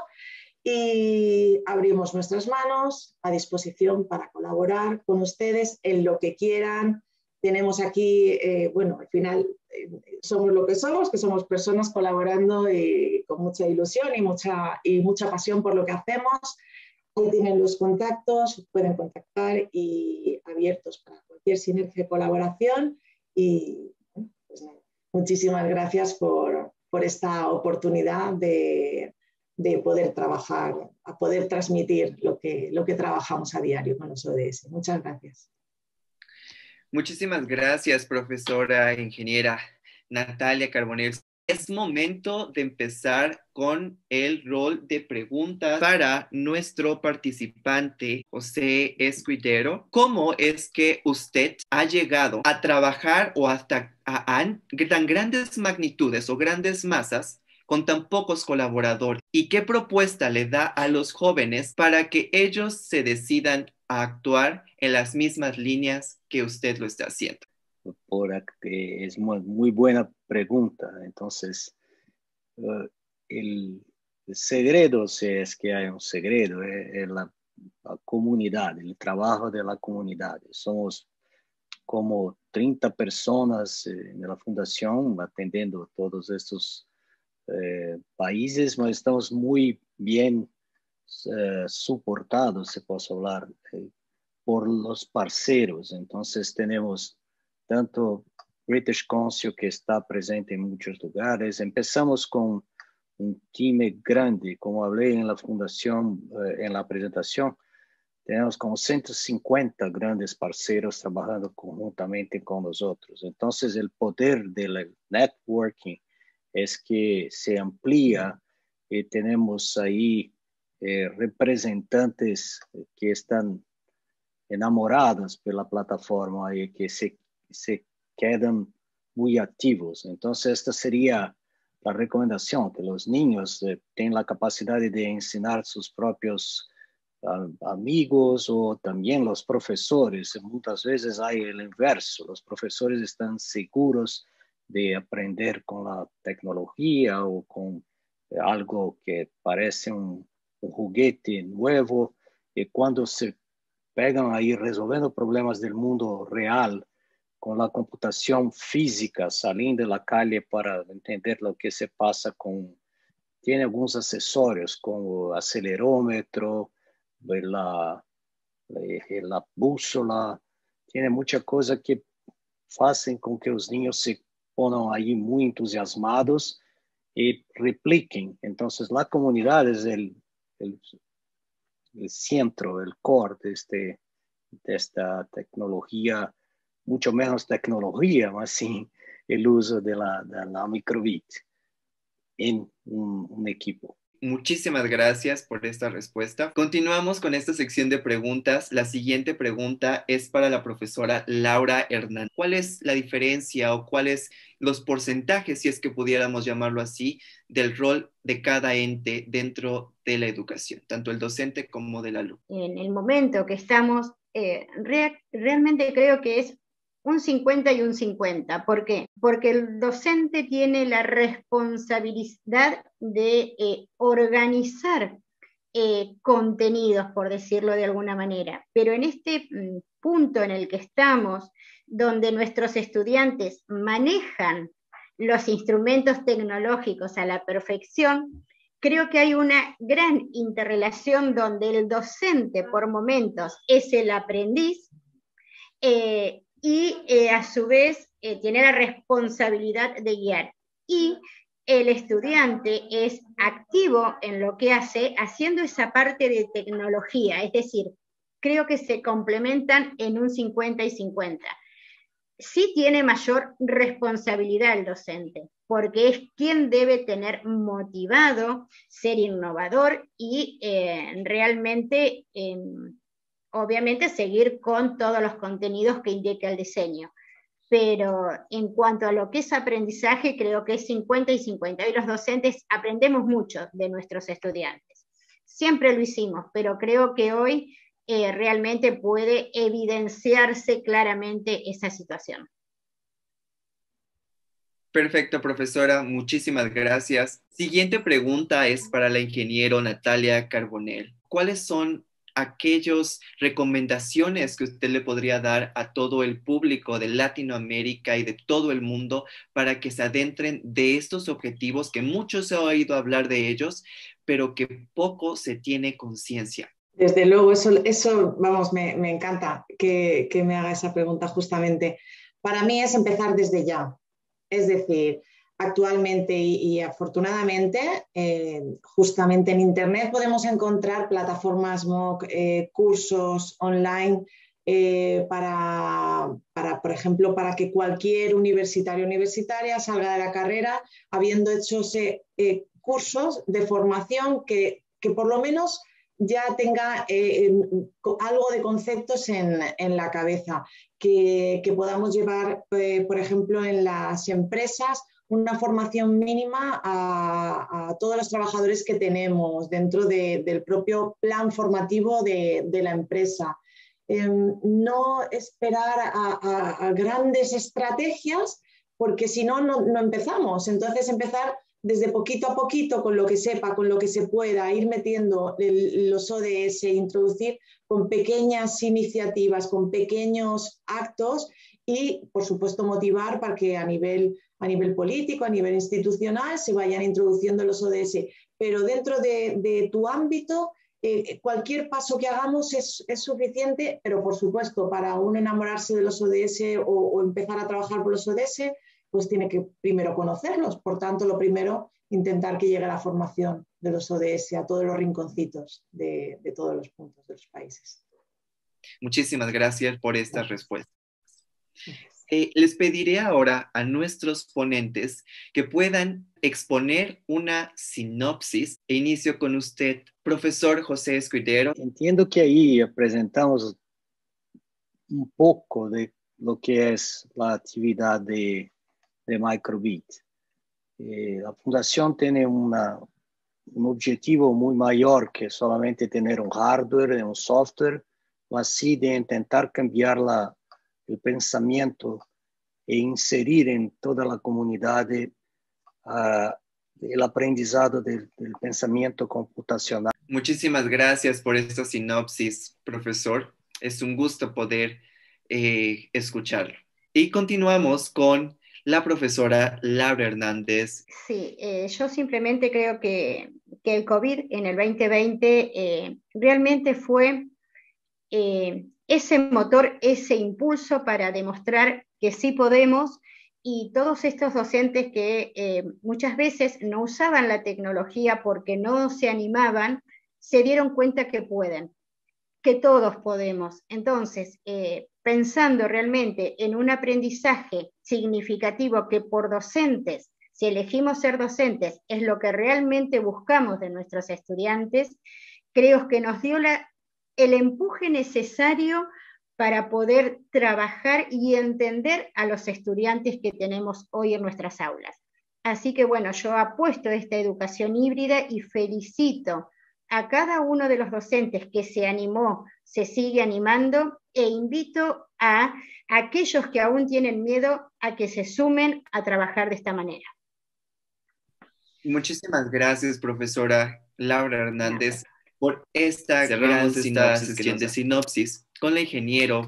[SPEAKER 6] Y abrimos nuestras manos a disposición para colaborar con ustedes en lo que quieran. Tenemos aquí, bueno, al final somos lo que somos personas colaborando y con mucha ilusión y mucha pasión por lo que hacemos. Ahí tienen los contactos, pueden contactar y abiertos para cualquier sinergia de colaboración. Y pues, muchísimas gracias por esta oportunidad de poder trabajar, a poder transmitir lo que trabajamos a diario con los ODS. Muchas gracias.
[SPEAKER 3] Muchísimas gracias, profesora ingeniera Natalia Carbonell. Es momento de empezar con el rol de preguntas para nuestro participante, José Escudero. ¿Cómo es que usted ha llegado a trabajar o hasta a tan grandes magnitudes o grandes masas con tan pocos colaboradores? ¿Y qué propuesta le da a los jóvenes para que ellos se decidan a actuar en las mismas líneas que usted lo está haciendo?
[SPEAKER 4] Es una muy buena pregunta. Entonces, el segredo, si es que hay un segredo, es la comunidad, el trabajo de la comunidad. Somos como 30 personas en la fundación atendiendo todos estos países, mas estamos muy bien soportados, se puede hablar, por los parceros. Entonces tenemos tanto British Council, que está presente en muchos lugares. Empezamos con un time grande, como hablé en la fundación, en la presentación. Tenemos como 150 grandes parceros trabajando conjuntamente con nosotros. Entonces el poder del networking es que se amplía y tenemos ahí representantes que están enamorados por la plataforma y que se quedan muy activos. Entonces esta sería la recomendación, que los niños tengan la capacidad de enseñar sus propios amigos o también los profesores. Muchas veces hay el inverso, los profesores están seguros de aprender con la tecnología o con algo que parece un juguete nuevo, y cuando se pegan ahí resolviendo problemas del mundo real con la computación física, saliendo de la calle para entender lo que se pasa con... Tiene algunos accesorios como acelerómetro, la bússola, tiene mucha cosa que hacen con que los niños se ponen ahí muy entusiasmados y repliquen. Entonces la comunidad es el centro, el core de esta tecnología, mucho menos tecnología, más sí el uso de la microbit en un equipo.
[SPEAKER 3] Muchísimas gracias por esta respuesta. Continuamos con esta sección de preguntas. La siguiente pregunta es para la profesora Laura Hernández. ¿Cuál es la diferencia o cuáles los porcentajes, si es que pudiéramos llamarlo así, del rol de cada ente dentro de la educación, tanto el docente como del alumno?
[SPEAKER 5] En el momento que estamos, realmente creo que es un 50 y un 50. ¿Por qué? Porque el docente tiene la responsabilidad de organizar contenidos, por decirlo de alguna manera. Pero en este punto en el que estamos, donde nuestros estudiantes manejan los instrumentos tecnológicos a la perfección, creo que hay una gran interrelación donde el docente por momentos es el aprendiz y a su vez tiene la responsabilidad de guiar. Y el estudiante es activo en lo que hace, haciendo esa parte de tecnología, es decir, creo que se complementan en un 50 y 50. Sí tiene mayor responsabilidad el docente, porque es quien debe tener motivado, ser innovador y realmente, obviamente, seguir con todos los contenidos que indica el diseño. Pero en cuanto a lo que es aprendizaje, creo que es 50 y 50. Hoy los docentes aprendemos mucho de nuestros estudiantes. Siempre lo hicimos, pero creo que hoy realmente puede evidenciarse claramente esa situación.
[SPEAKER 3] Perfecto, profesora, muchísimas gracias. Siguiente pregunta es para la ingeniero Natalia Carbonell. ¿Cuáles son aquellas recomendaciones que usted le podría dar a todo el público de Latinoamérica y de todo el mundo para que se adentren de estos objetivos que mucho se ha oído hablar de ellos, pero que poco se tiene conciencia?
[SPEAKER 6] Desde luego, eso vamos, me encanta que me haga esa pregunta justamente. Para mí es empezar desde ya. Es decir, actualmente y afortunadamente, justamente en Internet podemos encontrar plataformas MOOC, cursos online para, por ejemplo, para que cualquier universitario o universitaria salga de la carrera habiendo hecho cursos de formación que por lo menos ya tenga algo de conceptos en la cabeza, que podamos llevar, por ejemplo, en las empresas una formación mínima a todos los trabajadores que tenemos dentro del propio plan formativo de la empresa. No esperar a grandes estrategias, porque si no, no empezamos. Entonces, empezar desde poquito a poquito, con lo que sepa, con lo que se pueda, ir metiendo los ODS, introducir con pequeñas iniciativas, con pequeños actos y, por supuesto, motivar para que a nivel político, a nivel institucional, se vayan introduciendo los ODS. Pero dentro de tu ámbito, cualquier paso que hagamos es suficiente, pero, por supuesto, para uno enamorarse de los ODS o empezar a trabajar por los ODS, pues tiene que primero conocerlos. Por tanto, lo primero, intentar que llegue la formación de los ODS a todos los rinconcitos de todos los puntos de los países.
[SPEAKER 3] Muchísimas gracias por estas respuestas. Les pediré ahora a nuestros ponentes que puedan exponer una sinopsis. Inicio con usted, profesor José Escudero.
[SPEAKER 4] Entiendo que ahí presentamos un poco de lo que es la actividad de Microbit. La fundación tiene un objetivo muy mayor que solamente tener un hardware y un software, mas sí de intentar cambiar el pensamiento e inserir en toda la comunidad el aprendizado del pensamiento computacional.
[SPEAKER 3] Muchísimas gracias por esta sinopsis, profesor. Es un gusto poder escucharlo. Y continuamos con la profesora Laura Hernández.
[SPEAKER 5] Sí, yo simplemente creo que el COVID en el 2020 realmente fue ese motor, ese impulso para demostrar que sí podemos y todos estos docentes que muchas veces no usaban la tecnología porque no se animaban, se dieron cuenta que pueden, que todos podemos. Entonces, pensando realmente en un aprendizaje significativo que por docentes, si elegimos ser docentes, es lo que realmente buscamos de nuestros estudiantes, creo que nos dio el empuje necesario para poder trabajar y entender a los estudiantes que tenemos hoy en nuestras aulas. Así que bueno, yo apuesto a esta educación híbrida y felicito a cada uno de los docentes que se animó, se sigue animando, e invito a aquellos que aún tienen miedo a que se sumen a trabajar de esta manera.
[SPEAKER 3] Muchísimas gracias, profesora Laura Hernández, por esta gran sesión de sinopsis con la ingeniero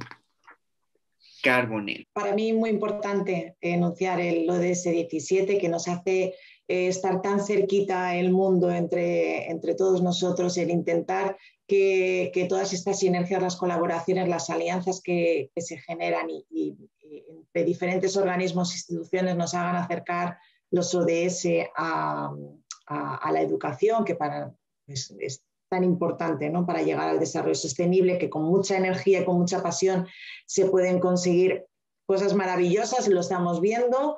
[SPEAKER 3] Carbonell.
[SPEAKER 6] Para mí muy importante enunciar el ODS 17, que nos hace estar tan cerquita el mundo entre todos nosotros, el intentar que todas estas sinergias, las colaboraciones, las alianzas que se generan y entre diferentes organismos e instituciones nos hagan acercar los ODS a la educación, que es tan importante, ¿no?, para llegar al desarrollo sostenible, que con mucha energía y con mucha pasión se pueden conseguir cosas maravillosas, y lo estamos viendo.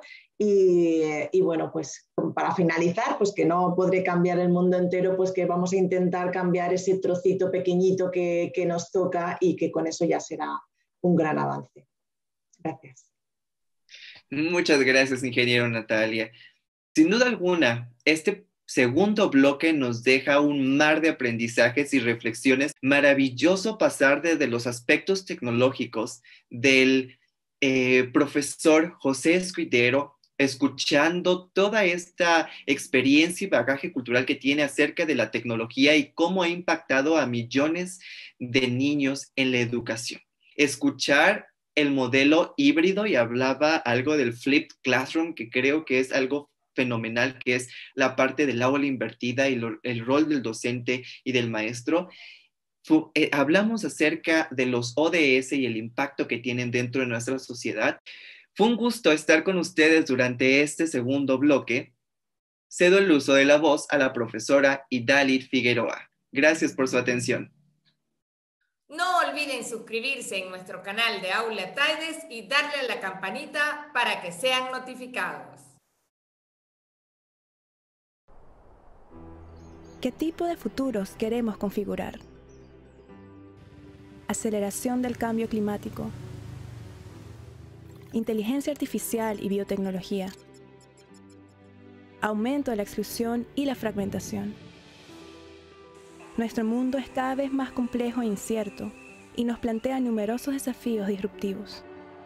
[SPEAKER 6] Y bueno, pues para finalizar, pues que no podré cambiar el mundo entero, pues que vamos a intentar cambiar ese trocito pequeñito que nos toca, y que con eso ya será un gran avance. Gracias.
[SPEAKER 3] Muchas gracias, ingeniero Natalia. Sin duda alguna, este segundo bloque nos deja un mar de aprendizajes y reflexiones. Maravilloso pasar desde los aspectos tecnológicos del profesor José Escudero, escuchando toda esta experiencia y bagaje cultural que tiene acerca de la tecnología y cómo ha impactado a millones de niños en la educación. Escuchar el modelo híbrido, y hablaba algo del flipped classroom, que creo que es algo fenomenal, que es la parte del aula invertida y el rol del docente y del maestro. Hablamos acerca de los ODS y el impacto que tienen dentro de nuestra sociedad. Fue un gusto estar con ustedes durante este segundo bloque. Cedo el uso de la voz a la profesora Idalit Figueroa. Gracias por su atención.
[SPEAKER 1] No olviden suscribirse en nuestro canal de Aula Taides y darle a la campanita para que sean notificados.
[SPEAKER 2] ¿Qué tipo de futuros queremos configurar? Aceleración del cambio climático, inteligencia artificial y biotecnología, aumento de la exclusión y la fragmentación. Nuestro mundo es cada vez más complejo e incierto y nos plantea numerosos desafíos disruptivos.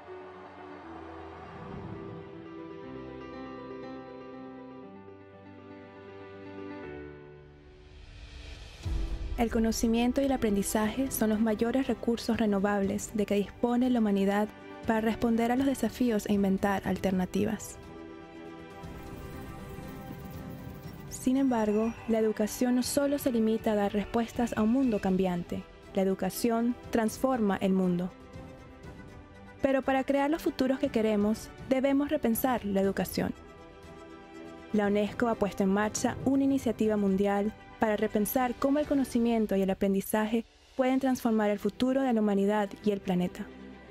[SPEAKER 2] El conocimiento y el aprendizaje son los mayores recursos renovables de que dispone la humanidad para responder a los desafíos e inventar alternativas. Sin embargo, la educación no solo se limita a dar respuestas a un mundo cambiante. La educación transforma el mundo. Pero para crear los futuros que queremos, debemos repensar la educación. La UNESCO ha puesto en marcha una iniciativa mundial para repensar cómo el conocimiento y el aprendizaje pueden transformar el futuro de la humanidad y el planeta.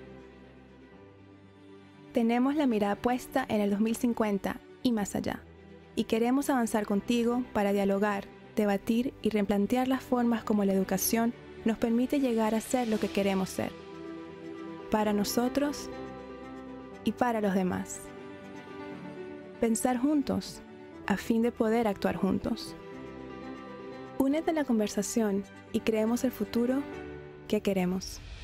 [SPEAKER 2] Tenemos la mirada puesta en el 2050 y más allá, y queremos avanzar contigo para dialogar, debatir y replantear las formas como la educación nos permite llegar a ser lo que queremos ser, para nosotros y para los demás. Pensar juntos, a fin de poder actuar juntos. Únete a la conversación y creemos el futuro que queremos.